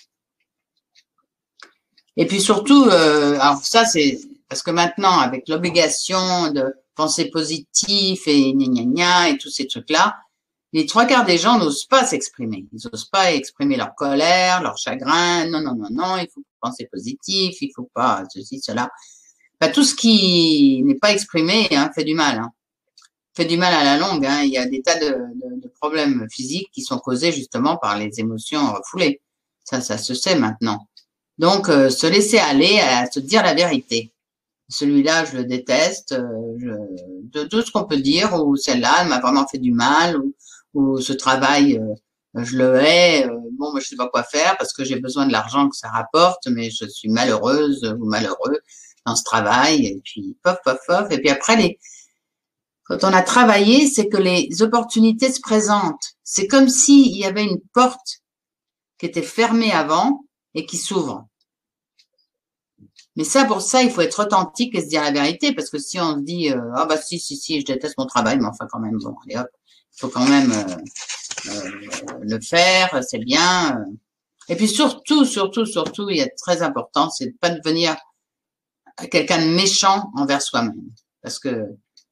Et puis surtout, alors ça c'est parce que maintenant, avec l'obligation de penser positif et gna gna gna et tous ces trucs-là, les 3/4 des gens n'osent pas s'exprimer. Ils n'osent pas exprimer leur colère, leur chagrin. Non, non, non, non, il faut penser positif, il faut pas ceci, cela. Bah, tout ce qui n'est pas exprimé hein, fait du mal. Hein. Fait du mal à la longue. Hein. Il y a des tas de problèmes physiques qui sont causés justement par les émotions refoulées. Ça se sait maintenant. Donc, se laisser aller à se dire la vérité. Celui-là, je le déteste, de tout ce qu'on peut dire, ou celle-là, elle m'a vraiment fait du mal, ou ce travail, je le hais, bon, moi, je sais pas quoi faire parce que j'ai besoin de l'argent que ça rapporte, mais je suis malheureuse ou malheureux dans ce travail, et puis, pof, pof, pof, et puis après, quand on a travaillé, c'est que les opportunités se présentent. C'est comme s'il y avait une porte qui était fermée avant et qui s'ouvre. Mais ça, pour ça, il faut être authentique et se dire la vérité, parce que si on se dit ah bah si, je déteste mon travail, mais enfin quand même, bon, allez hop, il faut quand même le faire, c'est bien. Et puis surtout, il est très important, c'est de pas devenir quelqu'un de méchant envers soi-même, parce que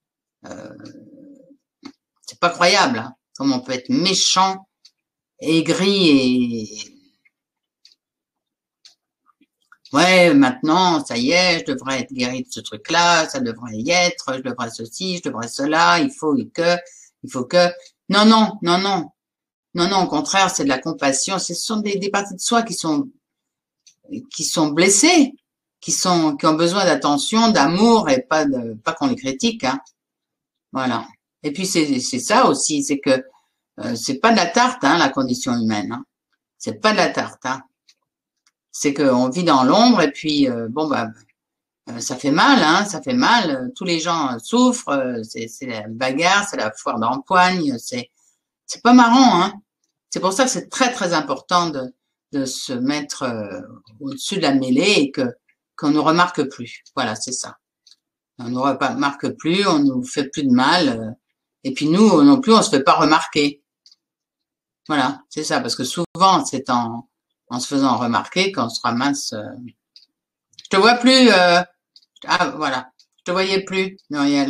c'est pas croyable, hein, comme on peut être méchant, aigri et ouais, maintenant, ça y est, je devrais être guérie de ce truc-là, ça devrait y être, je devrais ceci, je devrais cela, il faut que. Non, non, non, non. Non, non, au contraire, c'est de la compassion. Ce sont des parties de soi qui sont blessées, qui ont besoin d'attention, d'amour et pas qu'on les critique, hein. Voilà. Et puis c'est ça aussi, c'est que c'est pas de la tarte, hein, la condition humaine, hein. C'est pas de la tarte, hein. C'est qu'on vit dans l'ombre et puis bon bah ça fait mal, hein, ça fait mal. Tous les gens souffrent, c'est la bagarre, c'est la foire d'empoigne, c'est pas marrant, hein. C'est pour ça que c'est très très important de se mettre au-dessus de la mêlée et qu'on ne remarque plus. Voilà, c'est ça. On ne remarque plus, on nous fait plus de mal. Et puis nous non plus, on se fait pas remarquer. Voilà, c'est ça, parce que souvent c'est en se faisant remarquer qu'on se ramasse. Je te vois plus. Ah voilà, je te voyais plus, Muriel.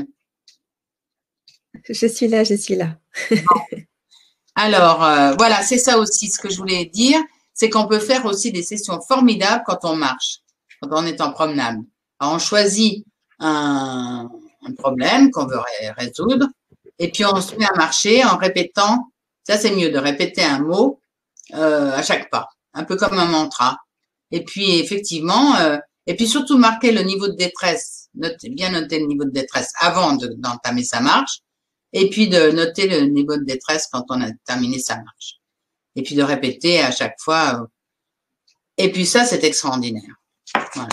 Je suis là, je suis là. Alors voilà, c'est ça aussi ce que je voulais dire, c'est qu'on peut faire aussi des sessions formidables quand on marche, quand on est en promenade. Alors, on choisit un problème qu'on veut résoudre et puis on se met à marcher en répétant. Ça c'est mieux de répéter un mot à chaque pas, un peu comme un mantra. Et puis effectivement, et puis surtout marquer le niveau de détresse, bien noter le niveau de détresse avant d'entamer sa marche, et puis de noter le niveau de détresse quand on a terminé sa marche. Et puis de répéter à chaque fois. Et puis ça, c'est extraordinaire. Voilà.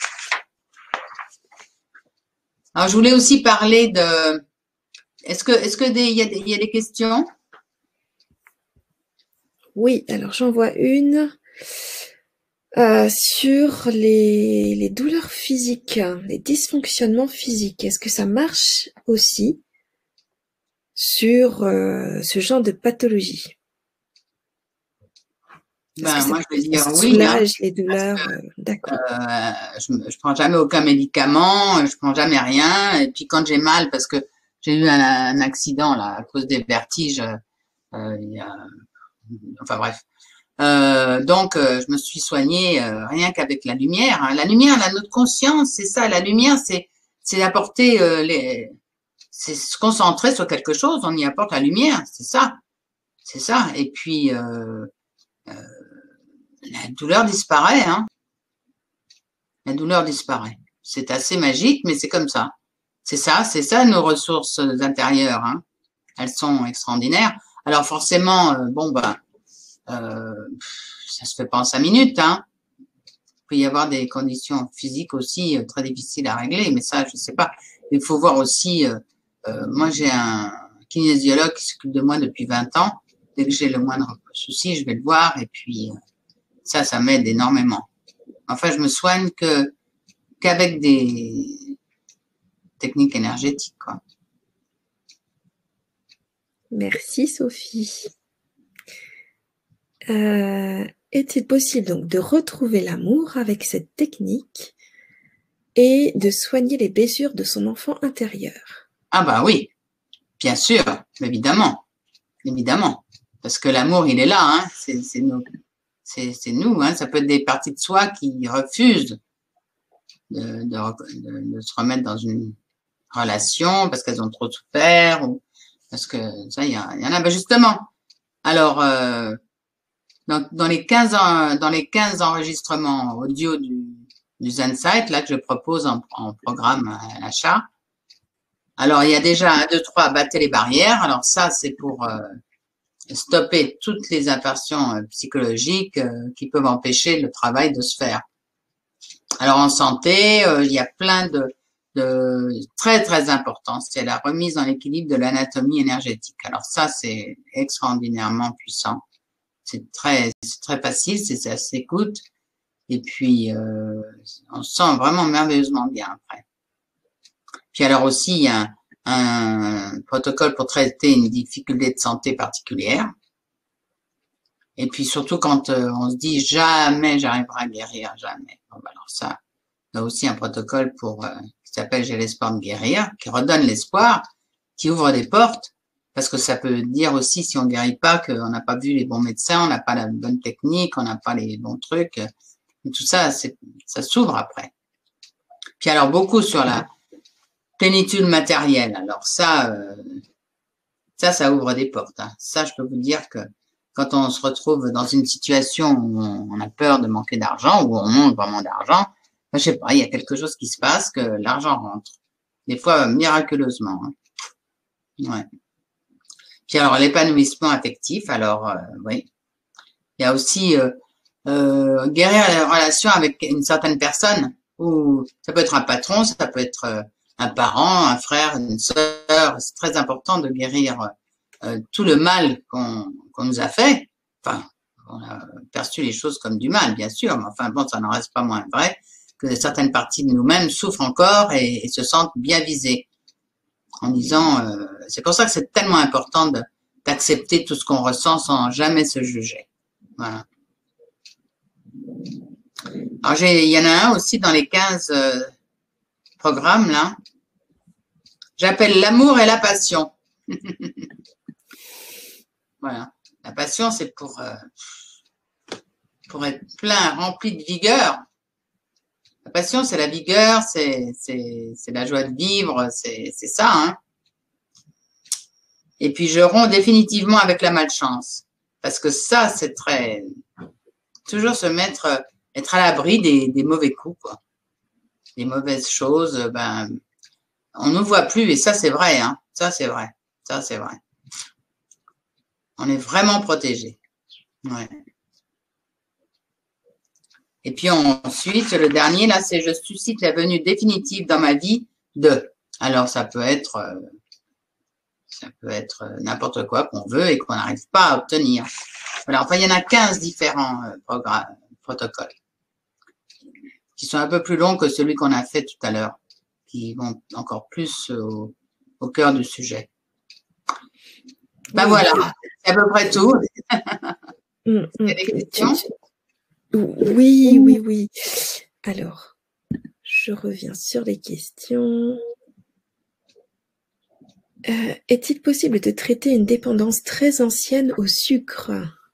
Alors je voulais aussi parler de. Est-ce que il y a des questions? Oui, alors j'en vois une sur les douleurs physiques, les dysfonctionnements physiques. Est-ce que ça marche aussi sur ce genre de pathologie? Ben, moi, je vais dire ça oui. soulage les douleurs, d'accord. Je prends jamais aucun médicament, je prends jamais rien. Et puis quand j'ai mal, parce que j'ai eu un accident là à cause des vertiges, enfin bref. Donc je me suis soignée rien qu'avec la lumière, hein. La lumière, notre conscience, c'est ça. La lumière, c'est apporter c'est se concentrer sur quelque chose. On y apporte la lumière, c'est ça, c'est ça. Et puis la douleur disparaît, hein. La douleur disparaît. C'est assez magique, mais c'est comme ça. C'est ça nos ressources intérieures, hein. Elles sont extraordinaires. Alors forcément, bon ben, ça se fait pas en 5 minutes, hein. Il peut y avoir des conditions physiques aussi très difficiles à régler, mais ça, je sais pas. Il faut voir aussi. Moi, j'ai un kinésiologue qui s'occupe de moi depuis 20 ans. Dès que j'ai le moindre souci, je vais le voir et puis ça m'aide énormément. Enfin, je me soigne qu'avec des techniques énergétiques, quoi. Merci Sophie. Est-il possible donc de retrouver l'amour avec cette technique et de soigner les blessures de son enfant intérieur? Ah bah oui, bien sûr, évidemment, évidemment, parce que l'amour il est là, hein. C'est nous, hein. Ça peut être des parties de soi qui refusent de se remettre dans une relation parce qu'elles ont trop souffert ou parce que ça, il y en a. Ben justement, alors dans les 15 enregistrements audio du ZenSight, là que je propose en programme à l'achat. Alors il y a déjà 1, 2, 3, battez les barrières. Alors ça c'est pour stopper toutes les inversions psychologiques qui peuvent empêcher le travail de se faire. Alors en santé, il y a plein de très très important, c'est la remise en équilibre de l'anatomie énergétique. Alors ça c'est extraordinairement puissant. C'est très facile, ça s'écoute et puis on se sent vraiment merveilleusement bien après. Puis alors aussi il y a un protocole pour traiter une difficulté de santé particulière. Et puis surtout quand on se dit jamais j'arriverai à guérir, jamais. Bon, ben alors ça, il y a aussi un protocole qui s'appelle J'ai l'espoir de guérir, qui redonne l'espoir, qui ouvre des portes, parce que ça peut dire aussi si on guérit pas qu'on n'a pas vu les bons médecins, on n'a pas la bonne technique, on n'a pas les bons trucs. Et tout ça, ça s'ouvre après. Puis alors, beaucoup sur la plénitude matérielle. Alors ça ouvre des portes. Hein. Ça, je peux vous dire que quand on se retrouve dans une situation où on a peur de manquer d'argent, où on manque vraiment d'argent, je sais pas, il y a quelque chose qui se passe, que l'argent rentre. Des fois, miraculeusement. Hein. Ouais. Puis alors, l'épanouissement affectif, alors, oui. Il y a aussi guérir la relation avec une certaine personne, ou ça peut être un patron, ça peut être un parent, un frère, une sœur. C'est très important de guérir tout le mal qu'on nous a fait. Enfin, on a perçu les choses comme du mal, bien sûr, mais enfin bon, ça n'en reste pas moins vrai que certaines parties de nous-mêmes souffrent encore et se sentent bien visées. En disant, c'est pour ça que c'est tellement important d'accepter tout ce qu'on ressent sans jamais se juger. Voilà. Alors, il y en a un aussi dans les 15 programmes, là. J'appelle l'amour et la passion. Voilà. La passion, c'est pour être plein, rempli de vigueur. La passion, c'est la vigueur, c'est la joie de vivre, c'est ça, hein. Et puis, je romps définitivement avec la malchance. Parce que ça, c'est toujours se mettre, être à l'abri des mauvais coups, quoi. Des mauvaises choses, on ne voit plus, et ça, c'est vrai, hein. Ça, c'est vrai. Ça, c'est vrai. On est vraiment protégé. Ouais. Et puis ensuite, le dernier, là, c'est je suscite la venue définitive dans ma vie de. Alors, ça peut être n'importe quoi qu'on veut et qu'on n'arrive pas à obtenir. Voilà. Enfin, il y en a 15 différents protocoles qui sont un peu plus longs que celui qu'on a fait tout à l'heure, qui vont encore plus au cœur du sujet. Ben voilà, c'est à peu près tout. Il y a des questions ? Oui. Alors, je reviens sur les questions. Est-il possible de traiter une dépendance très ancienne au sucre ?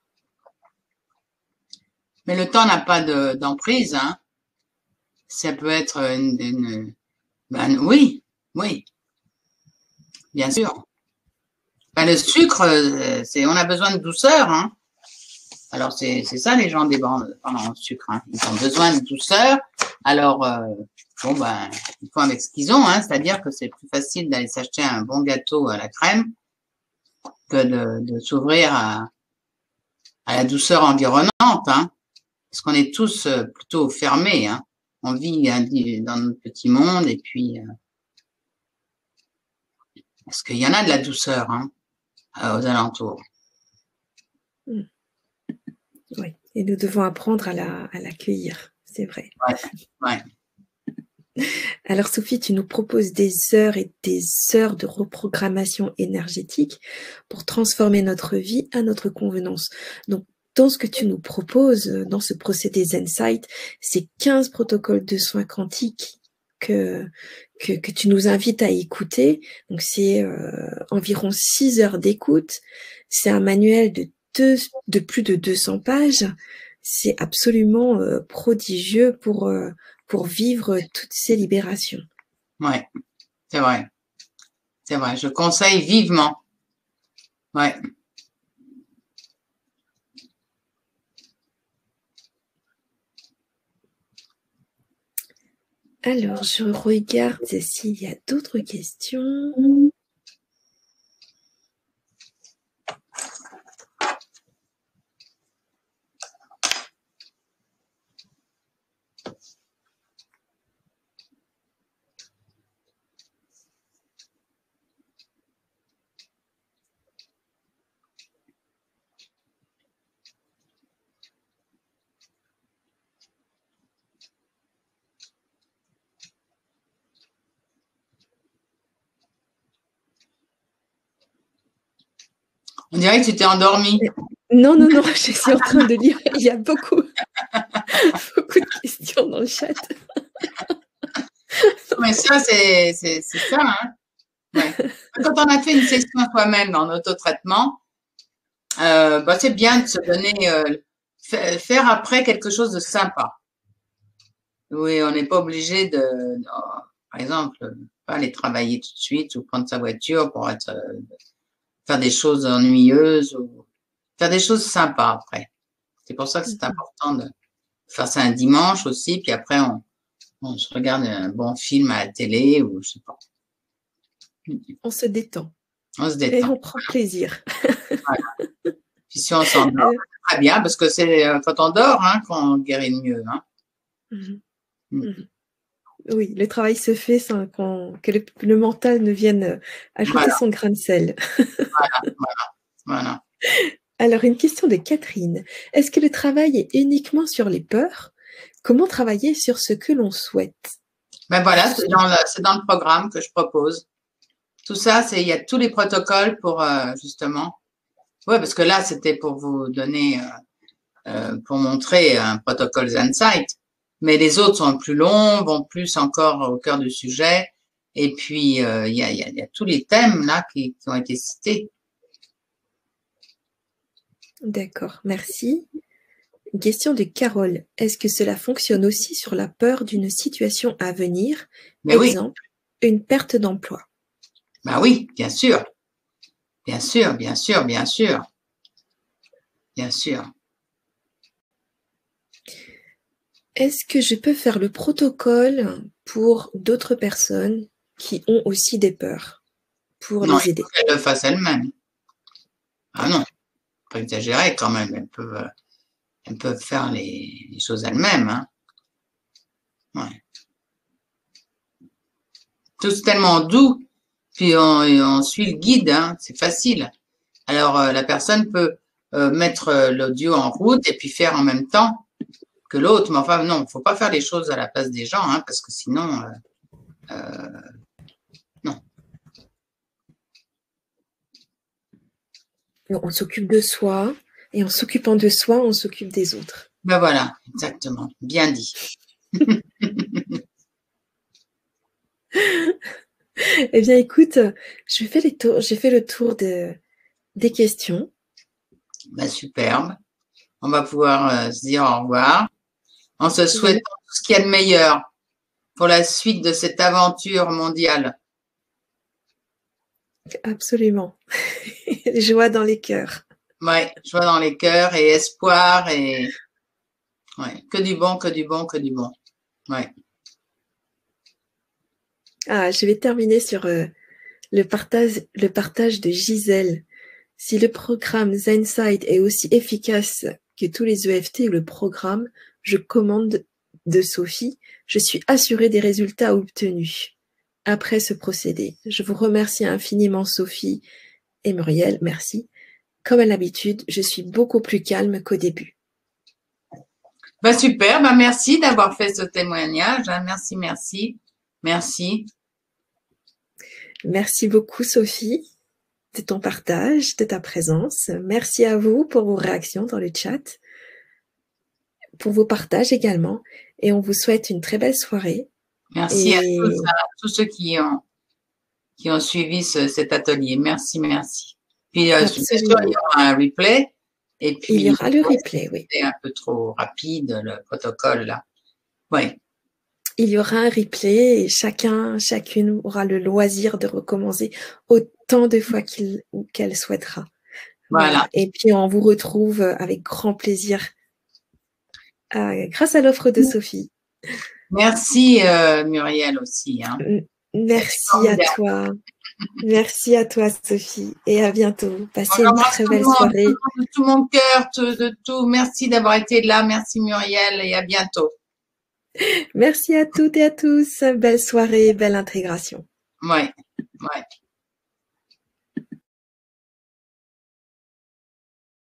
Mais le temps n'a pas d'emprise, hein. Ça peut être oui, bien sûr. Le sucre, on a besoin de douceur, hein. Alors, c'est ça, les gens dépendants au sucre, hein. Ils ont besoin de douceur. Alors, ils font avec ce qu'ils ont, hein. C'est-à-dire que c'est plus facile d'aller s'acheter un bon gâteau à la crème que de s'ouvrir à la douceur environnante, hein. Parce qu'on est tous plutôt fermés, hein. On vit dans notre petit monde et puis parce qu'il y en a de la douceur, hein, aux alentours. Oui, et nous devons apprendre à l'accueillir, c'est vrai. Ouais. Alors Sophie, tu nous proposes des heures et des heures de reprogrammation énergétique pour transformer notre vie à notre convenance. Donc, dans ce que tu nous proposes, dans ce procédé Zensight, c'est 15 protocoles de soins quantiques que tu nous invites à écouter. Donc, c'est environ 6 heures d'écoute. C'est un manuel de plus de 200 pages. C'est absolument prodigieux pour vivre toutes ces libérations. Ouais, c'est vrai. C'est vrai, je conseille vivement. Ouais. Alors, je regarde s'il y a d'autres questions. On dirait que tu t'es endormie. Non, je suis en train de lire. Il y a beaucoup de questions dans le chat. Mais ça, c'est ça. Hein. Ouais. Quand on a fait une session soi-même en autotraitement, c'est bien de se donner, faire après quelque chose de sympa. Oui, on n'est pas obligé par exemple, pas aller travailler tout de suite ou prendre sa voiture pour faire des choses ennuyeuses ou faire des choses sympas après. C'est pour ça que c'est important de faire ça un dimanche aussi, puis après on se regarde un bon film à la télé ou je sais pas. On se détend. On se Et détend. on prend plaisir. Voilà. Puis si on s'endort, c'est très bien, parce que c'est quand on dort qu'on guérit le mieux. Oui, le travail se fait sans que le mental ne vienne ajouter son grain de sel. Voilà. Alors, une question de Catherine. Est-ce que le travail est uniquement sur les peurs? Comment travailler sur ce que l'on souhaite? Ben voilà, c'est dans le programme que je propose. Tout ça, il y a tous les protocoles pour justement. Ouais, parce que là, c'était pour vous donner, pour montrer un protocole Zensight. Mais les autres sont plus longs, vont plus encore au cœur du sujet. Et puis, il y a tous les thèmes là qui ont été cités. D'accord, merci. Une question de Carole. Est-ce que cela fonctionne aussi sur la peur d'une situation à venir? Mais Exemple, une perte d'emploi. Ben oui, bien sûr. Bien sûr. Est-ce que je peux faire le protocole pour d'autres personnes qui ont aussi des peurs pour les aider? Non, il faut qu'elles le fassent elles-mêmes. Ah non, pas exagérer quand même. Elles peuvent faire les choses elles-mêmes. Ouais. Tout c'est tellement doux. Puis on suit le guide, c'est facile. Alors la personne peut mettre l'audio en route et puis faire en même temps que l'autre. Mais enfin non, faut pas faire les choses à la place des gens, parce que sinon, non. On s'occupe de soi et en s'occupant de soi, on s'occupe des autres. Ben voilà, exactement, bien dit. Eh bien, écoute, j'ai fait le tour des questions. Ben, superbe. On va pouvoir se dire au revoir en se souhaitant tout ce qu'il y a de meilleur pour la suite de cette aventure mondiale. Absolument. Joie dans les cœurs. Ouais, joie dans les cœurs et espoir et ouais, que du bon. Ouais. Ah, je vais terminer sur le partage de Gisèle. Si le programme Zensight est aussi efficace que tous les EFT ou le programme Je commande de Sophie, je suis assurée des résultats obtenus après ce procédé. Je vous remercie infiniment Sophie et Muriel, merci. Comme à l'habitude, je suis beaucoup plus calme qu'au début. Ben super, ben merci d'avoir fait ce témoignage. Merci. Merci beaucoup Sophie de ton partage, de ta présence. Merci à vous pour vos réactions dans le chat, pour vos partages également. Et on vous souhaite une très belle soirée. Merci à tous ceux qui ont suivi cet atelier. Merci. Puis, bien sûr, il y aura un replay. Et puis, il y aura le replay, oui. C'est un peu trop rapide, le protocole, là. Oui. Il y aura un replay et chacune aura le loisir de recommencer autant de fois qu'il ou qu'elle souhaitera. Voilà. Et puis, on vous retrouve avec grand plaisir grâce à l'offre de Sophie. Merci, Muriel, aussi. Merci à toi. Merci à toi, Sophie. Et à bientôt. Passez une très belle soirée. De tout mon cœur, de tout. Merci d'avoir été là. Merci, Muriel. Et à bientôt. Merci à toutes et à tous. Belle soirée, belle intégration. Ouais.